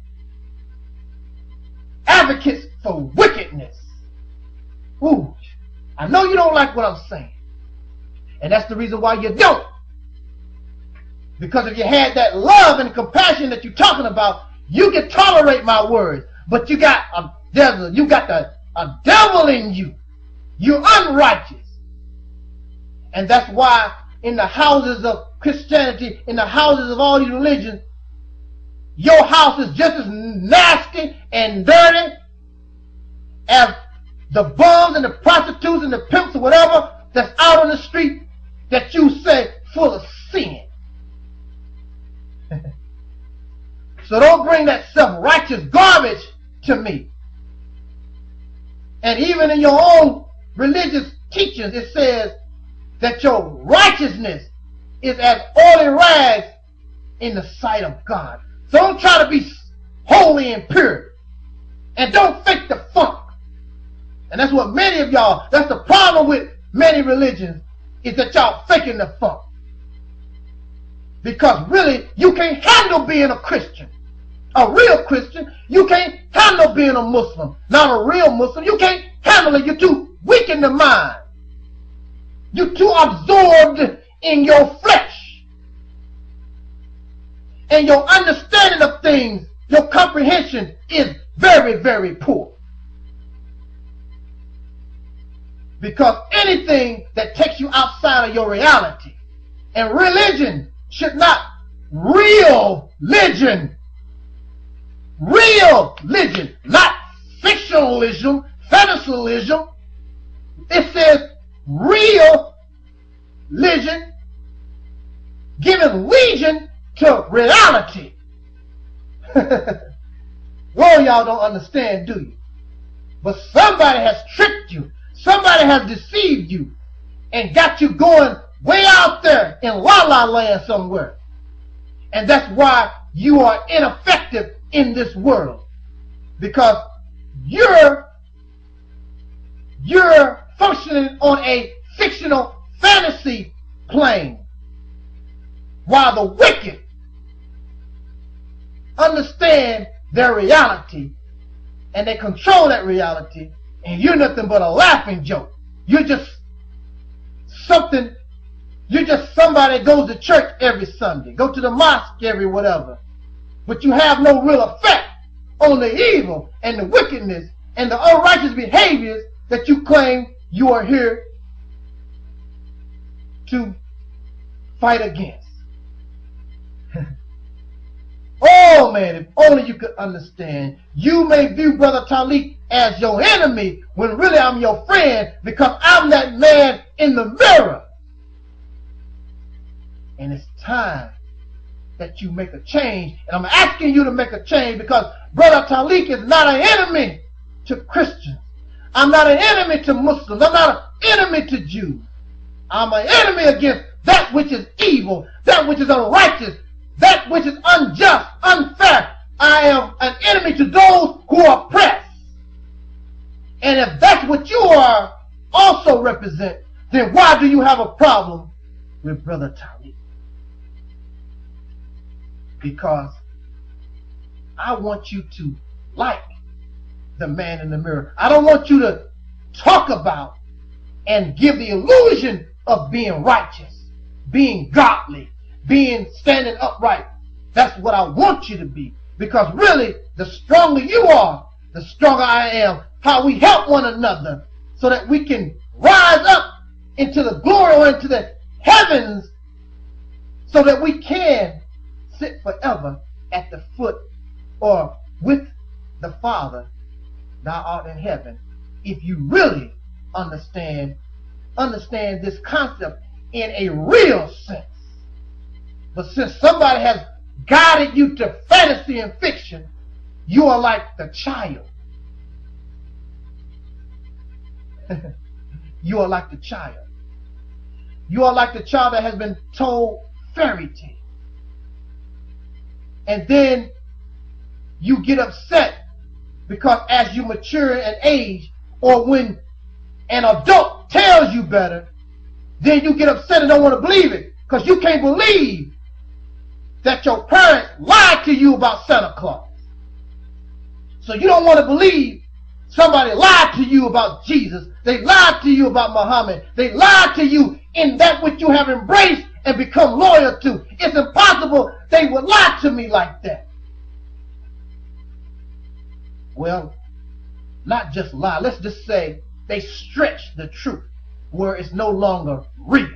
advocates for wickedness. Ooh, I know you don't like what I'm saying, and that's the reason why you don't. Because if you had that love and compassion that you're talking about, you can tolerate my words. But you got a devil in you. You're unrighteous. And that's why in the houses of Christianity, in the houses of all these religions, your house is just as nasty and dirty as the bums and the prostitutes and the pimps or whatever that's out on the street that you say full of sin. So don't bring that self-righteous garbage to me. And even in your own religious teachings, it says that your righteousness is as oily rags in the sight of God. So don't try to be holy and pure. And don't fake the funk. And that's what many of y'all, that's the problem with many religions, is that y'all faking the funk. Because really, you can't handle being a Christian. A real Christian, you can't handle being a Muslim. Not a real Muslim, you can't handle it. You're too weak in the mind. You're too absorbed in your flesh. And your understanding of things, your comprehension is very, very poor. Because anything that takes you outside of your reality, and religion should not, real religion, not fictionalism, fantasyism. It says real religion, giving legion to reality. Well, y'all don't understand, do you? But somebody has tricked you. Somebody has deceived you and got you going way out there in la-la land somewhere. And that's why you are ineffective in this world. Because you're functioning on a fictional fantasy plane, while the wicked understand their reality and they control that reality, and you're nothing but a laughing joke. You're just somebody that goes to church every Sunday, go to the mosque every whatever, but you have no real effect on the evil and the wickedness and the unrighteous behaviors that you claim you are here to fight against. Oh man, if only you could understand. You may view Brother Talik as your enemy when really I'm your friend, because I'm that man in the mirror. And it's time that you make a change. And I'm asking you to make a change, because Brother Talik is not an enemy to Christians. I'm not an enemy to Muslims. I'm not an enemy to Jews. I'm an enemy against that which is evil, that which is unrighteous, that which is unjust, unfair. I am an enemy to those who are oppressed. And if that's what you are also represent, then why do you have a problem with Brother Talik? Because I want you to like the man in the mirror. I don't want you to talk about and give the illusion of being righteous, being godly, being standing upright. That's what I want you to be. Because really, the stronger you are, the stronger I am. How we help one another so that we can rise up into the glory or into the heavens, so that we can sit forever at the foot or with the Father, thou art in heaven. If you really understand this concept in a real sense. But since somebody has guided you to fantasy and fiction, you are like the child. You are like the child. You are like the child that has been told fairy tale. And then you get upset because as you mature and age, or when an adult tells you better, then you get upset and don't want to believe it, because you can't believe that your parents lied to you about Santa Claus. So you don't want to believe somebody lied to you about Jesus. They lied to you about Muhammad. They lied to you in that which you have embraced and become loyal to. It's impossible they would lie to me like that. Well, not just lie. Let's just say they stretch the truth where it's no longer real.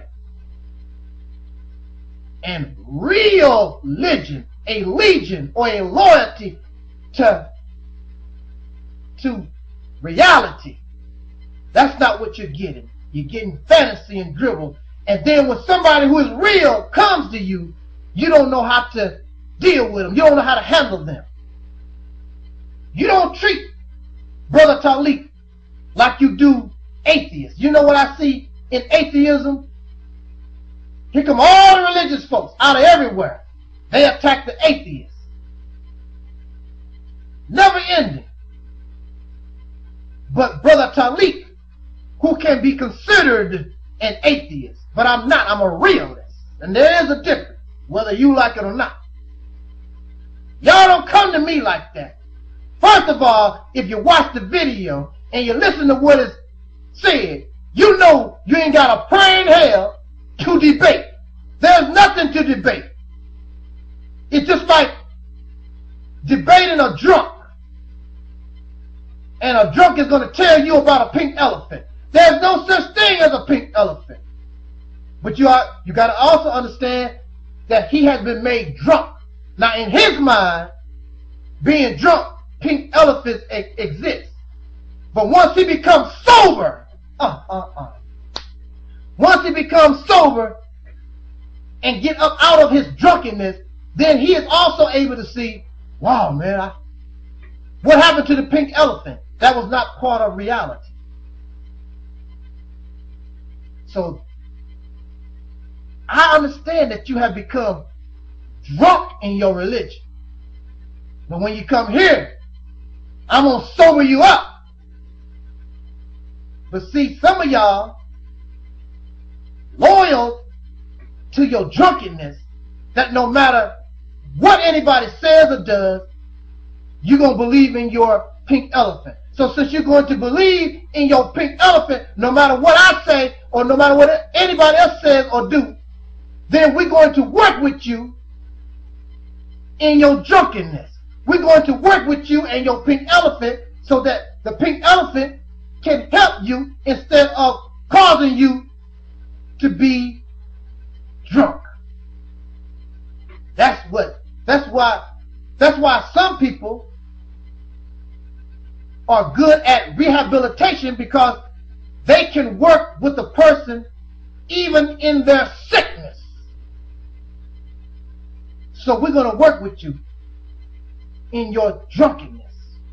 And real religion, a legion or a loyalty to reality, that's not what you're getting. You're getting fantasy and dribble. And then when somebody who is real comes to you, you don't know how to deal with them. You don't know how to handle them. You don't treat Brother Talik like you do atheists. You know what I see in atheism? Here come all the religious folks out of everywhere. They attack the atheists. Never ending. But Brother Talik, who can be considered an atheist, but I'm not, I'm a realist. And there is a difference, whether you like it or not. Y'all don't come to me like that. First of all, if you watch the video and you listen to what is said, you know you ain't got a prayer in hell to debate. There's nothing to debate. It's just like debating a drunk. And a drunk is going to tell you about a pink elephant. There's no such thing as a pink elephant. But you got to also understand that he has been made drunk. Now in his mind, being drunk, pink elephants exist. But once he becomes sober, once he becomes sober and get up out of his drunkenness, then he is also able to see, wow, man, what happened to the pink elephant? That was not part of reality. So I understand that you have become drunk in your religion. But when you come here, I'm going to sober you up. But see, some of y'all loyal to your drunkenness, that no matter what anybody says or does, you're going to believe in your pink elephant. So since you're going to believe in your pink elephant, no matter what I say or no matter what anybody else says or do, then we're going to work with you in your drunkenness. We're going to work with you and your pink elephant so that the pink elephant can help you instead of causing you to be drunk. That's why some people are good at rehabilitation, because they can work with the person even in their sickness. So we're going to work with you in your drunkenness.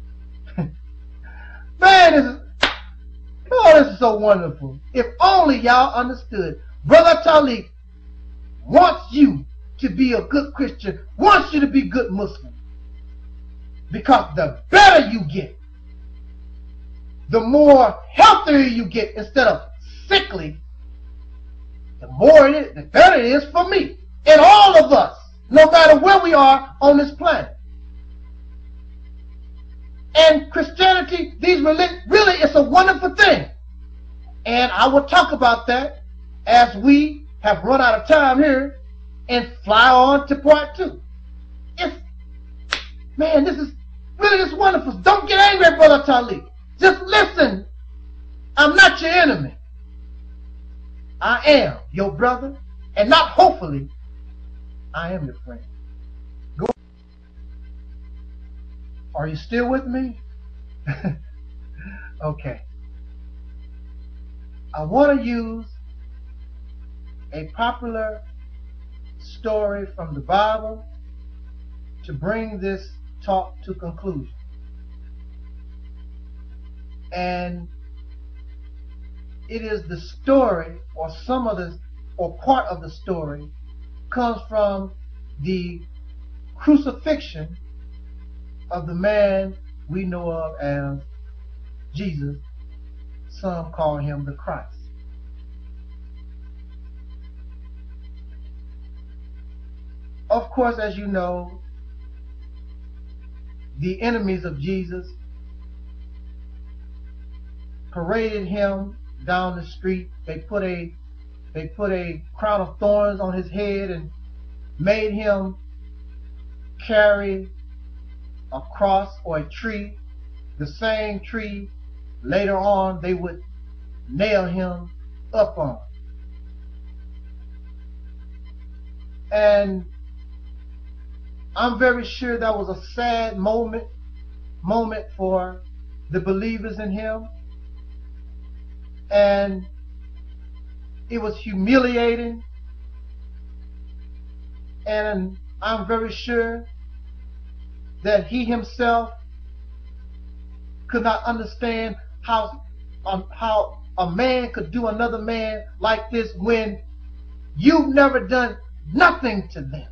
Man, this is so wonderful. If only y'all understood. Brother Talik wants you to be a good Christian, wants you to be good Muslim. Because the better you get, the more healthier you get instead of sickly, the more it is, the better it is for me and all of us, no matter where we are on this planet. And Christianity, really, it's a wonderful thing. And I will talk about that as we have run out of time here and fly on to part 2. Man, this is really just wonderful. Don't get angry, Brother Talik. Just listen. I'm not your enemy. I am your brother, and not hopefully, I am your friend. Go. Are you still with me? Okay. I want to use a popular story from the Bible to bring this talk to conclusion. And it is the story, or some of the, or part of the story, comes from the crucifixion of the man we know of as Jesus. Some call him the Christ. Of course, as you know, the enemies of Jesus paraded him down the street. They put a crown of thorns on his head and made him carry a cross or a tree, the same tree later on they would nail him up on. And I'm very sure that was a sad moment for the believers in him. And it was humiliating. And I'm very sure that he himself could not understand how a man could do another man like this when you've never done nothing to them.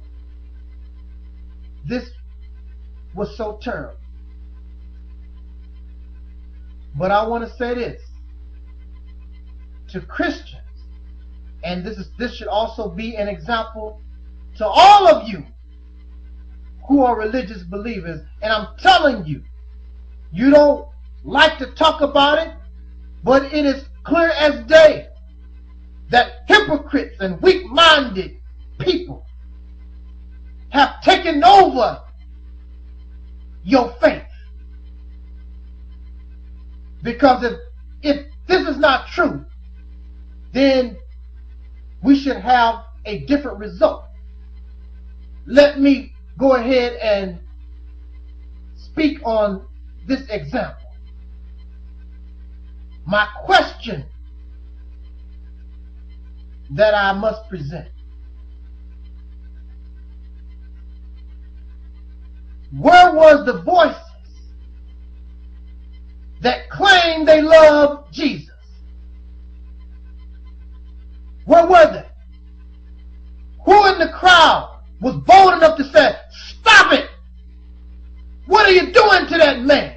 This was so terrible. But I want to say this to Christians, and this should also be an example to all of you who are religious believers. And I'm telling you, you don't like to talk about it, but it is clear as day that hypocrites and weak-minded people have taken over your faith. Because if this is not true, then we should have a different result. Let me go ahead and speak on this example. My question that I must present: where was the voices that claimed they loved Jesus? Where were they? Who in the crowd was bold enough to say, "Stop it! What are you doing to that man?"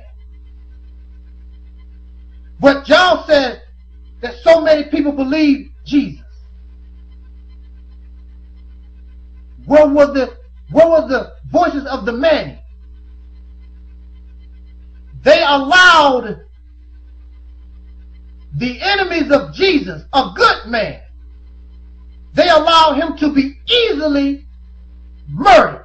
But John said that so many people believe Jesus. Where were the voices of the many? They allowed the enemies of Jesus, a good man, they allowed him to be easily murdered.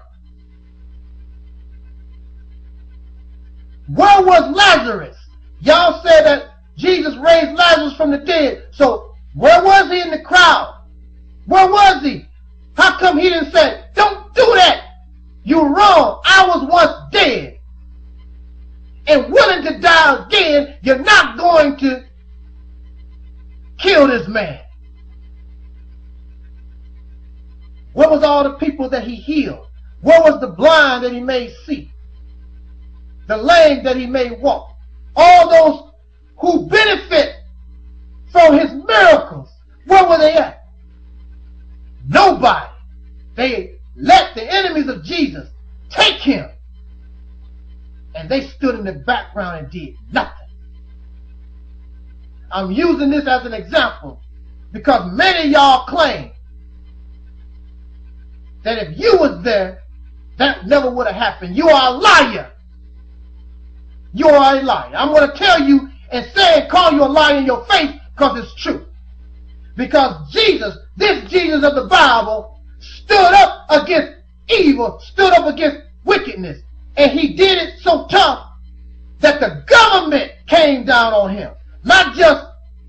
Where was Lazarus? Y'all said that Jesus raised Lazarus from the dead. So where was he in the crowd? Where was he? How come he didn't say, "Don't do that. You're wrong. I was once dead and willing to die again. You're not going to kill this man"? Where was all the people that he healed? Where was the blind that he made see? The lame that he made walk? All those who benefit from his miracles, where were they at? Nobody. They let the enemies of Jesus take him, and they stood in the background and did nothing. I'm using this as an example because many of y'all claim that if you was there, that never would have happened. You are a liar. You are a liar. I'm going to tell you and say and call you a liar in your face because it's true. Because Jesus, this Jesus of the Bible, stood up against evil, stood up against wickedness. And he did it so tough that the government came down on him. Not just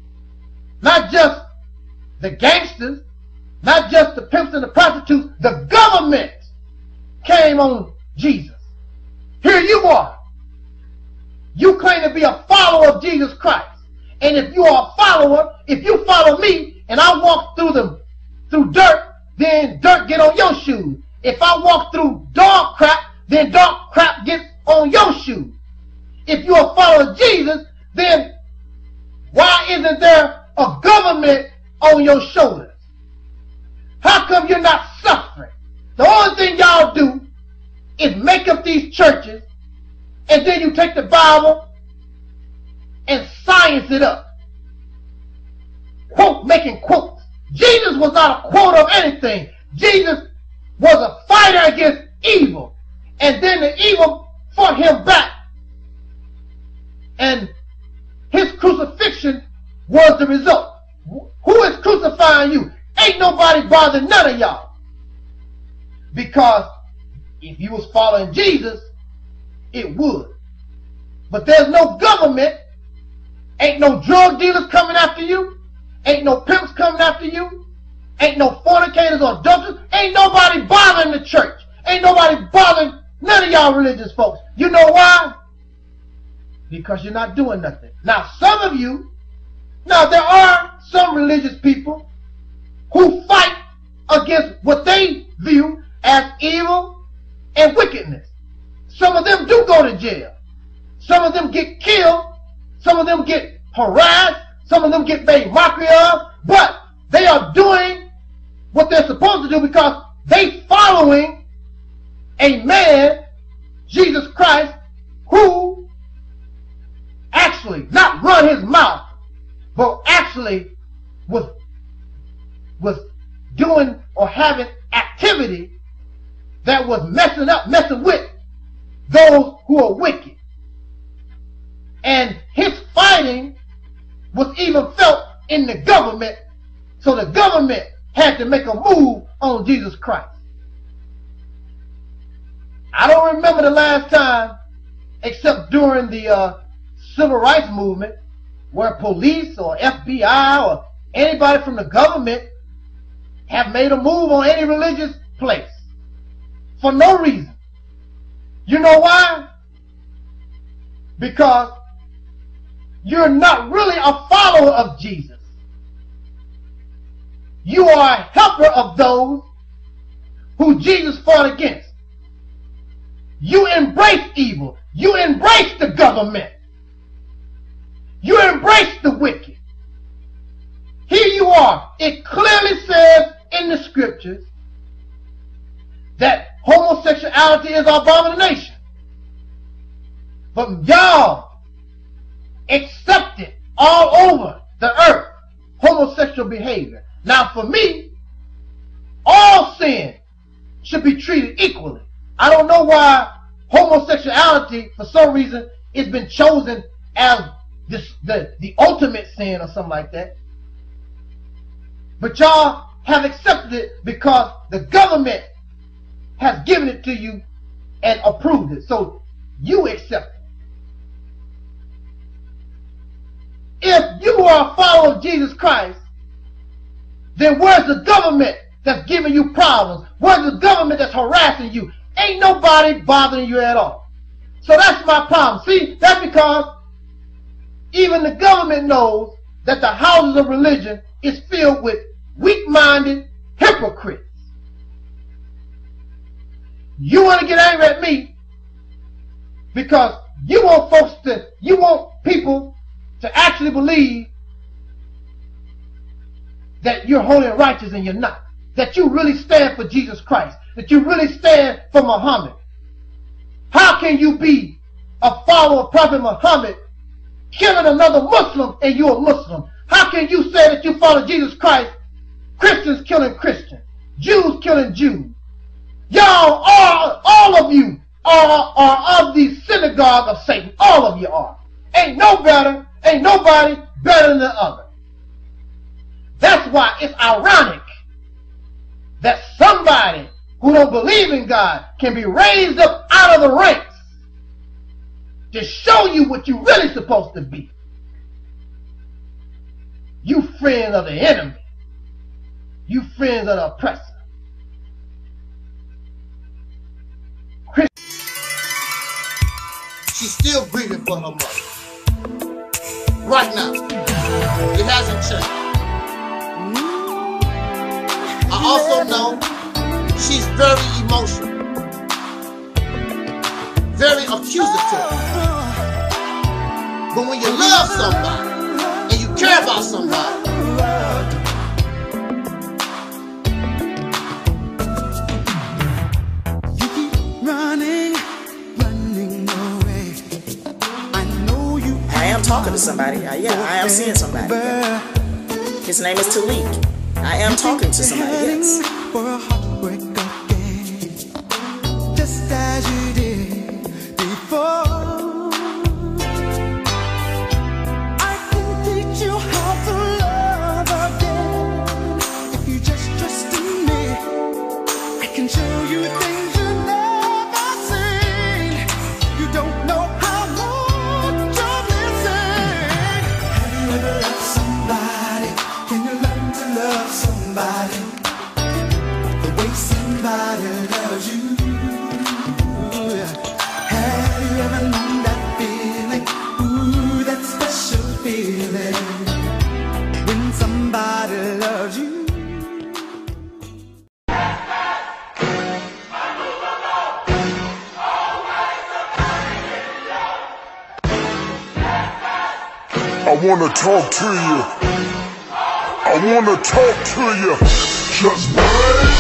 the gangsters, not just the pimps and the prostitutes. The government came on Jesus. Here you are. You claim to be a follower of Jesus Christ. And if you are a follower, if you follow me and I walk through dirt, then dirt get on your shoes. If I walk through dog crap, then dog crap gets on your shoes. If you're a follower of Jesus, then why isn't there a government on your shoulders? How come you're not suffering? The only thing y'all do is make up these churches, and then you take the Bible and science it up. Quote, making quotes. Jesus was not a quote of anything. Jesus was a fighter against evil. And then the evil fought him back. And his crucifixion was the result. Who is crucifying you? Ain't nobody bothering none of y'all. Because if you was following Jesus, it would. But there's no government. Ain't no drug dealers coming after you. Ain't no pimps coming after you. Ain't no fornicators or adulterers. Ain't nobody bothering the church. Ain't nobody bothering none of y'all religious folks. You know why? Because you're not doing nothing. Now, some of you, now there are some religious people who fight against what they view as evil and wickedness. Some of them do go to jail. Some of them get killed. Some of them get harassed. Some of them get made mockery of. But they are doing what they're supposed to do because they following a man, Jesus Christ, who actually, not actually was doing or having activity that was messing with those who are wicked. And his fighting was even felt in the government, so the government had to make a move on Jesus Christ. I don't remember the last time, except during the civil rights movement, where police or FBI or anybody from the government have made a move on any religious place for no reason. You know why? Because you're not really a follower of Jesus. You are a helper of those who Jesus fought against. You embrace evil. You embrace the government. You embrace the wicked. Here you are. It clearly says in the scriptures that homosexuality is an abomination. But y'all accept it all over the earth, homosexual behavior. Now for me, all sin should be treated equally. I don't know why homosexuality, for some reason, has been chosen as the ultimate sin or something like that. But y'all have accepted it because the government has given it to you and approved it. So you accept it. If you are a follower of Jesus Christ, then where's the government that's giving you problems? Where's the government that's harassing you? Ain't nobody bothering you at all. So that's my problem. See, that's because even the government knows that the houses of religion is filled with weak-minded hypocrites. You want to get angry at me because you want people to actually believe that you're holy and righteous and you're not. That you really stand for Jesus Christ. That you really stand for Muhammad. How can you be a follower of Prophet Muhammad killing another Muslim and you're a Muslim? How can you say that you follow Jesus Christ, Christians killing Christians, Jews killing Jews? Y'all are, all of you are of the synagogue of Satan. All of you are. Ain't nobody better than the other. That's why it's ironic that somebody who don't believe in God can be raised up out of the ranks to show you what you're really supposed to be. You friend of the enemy. You friends of the oppressor.
She's still grieving for her mother. Right now. It hasn't changed. I also know she's very emotional. Very accusatory. But when you love somebody and you care about somebody,
you keep running away. I know you.
I am talking to somebody. Yeah, I am seeing somebody. Yeah. His name is Talik. I am talking to somebody. Yes.
For a heartbreak again, just as you did before. I can teach you how to love again. If you just trust in me, I can show you things you've never seen. You don't know how much you're missing. Have you ever loved somebody? Can you learn to love somebody the way somebody loves you? Have you ever known that feeling? Ooh, that special feeling when somebody loves you.
I wanna talk to you. I wanna talk to you. Just wait.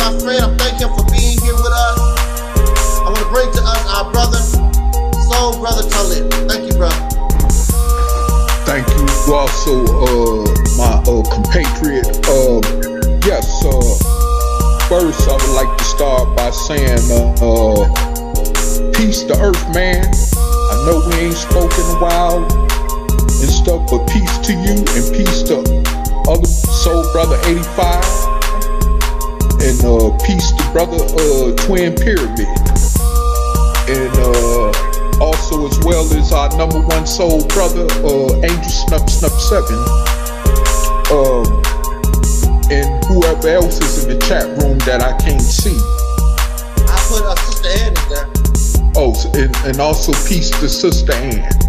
my friend. I thank him for being here with us. I want to bring to us our brother, Soul Brother Talib. Thank you, brother.
Thank you also, my compatriot. Yes, first I would like to start by saying peace to Earth, man. I know we ain't spoken in a while and stuff, but peace to you and peace to other Soul Brother 85 and peace to Brother Twin Pyramid. And also as well as our #1 soul brother, Angel Snup 7, and whoever else is in the chat room that I can't see.
I put Sister Ann in there.
Oh, and also peace to Sister Ann.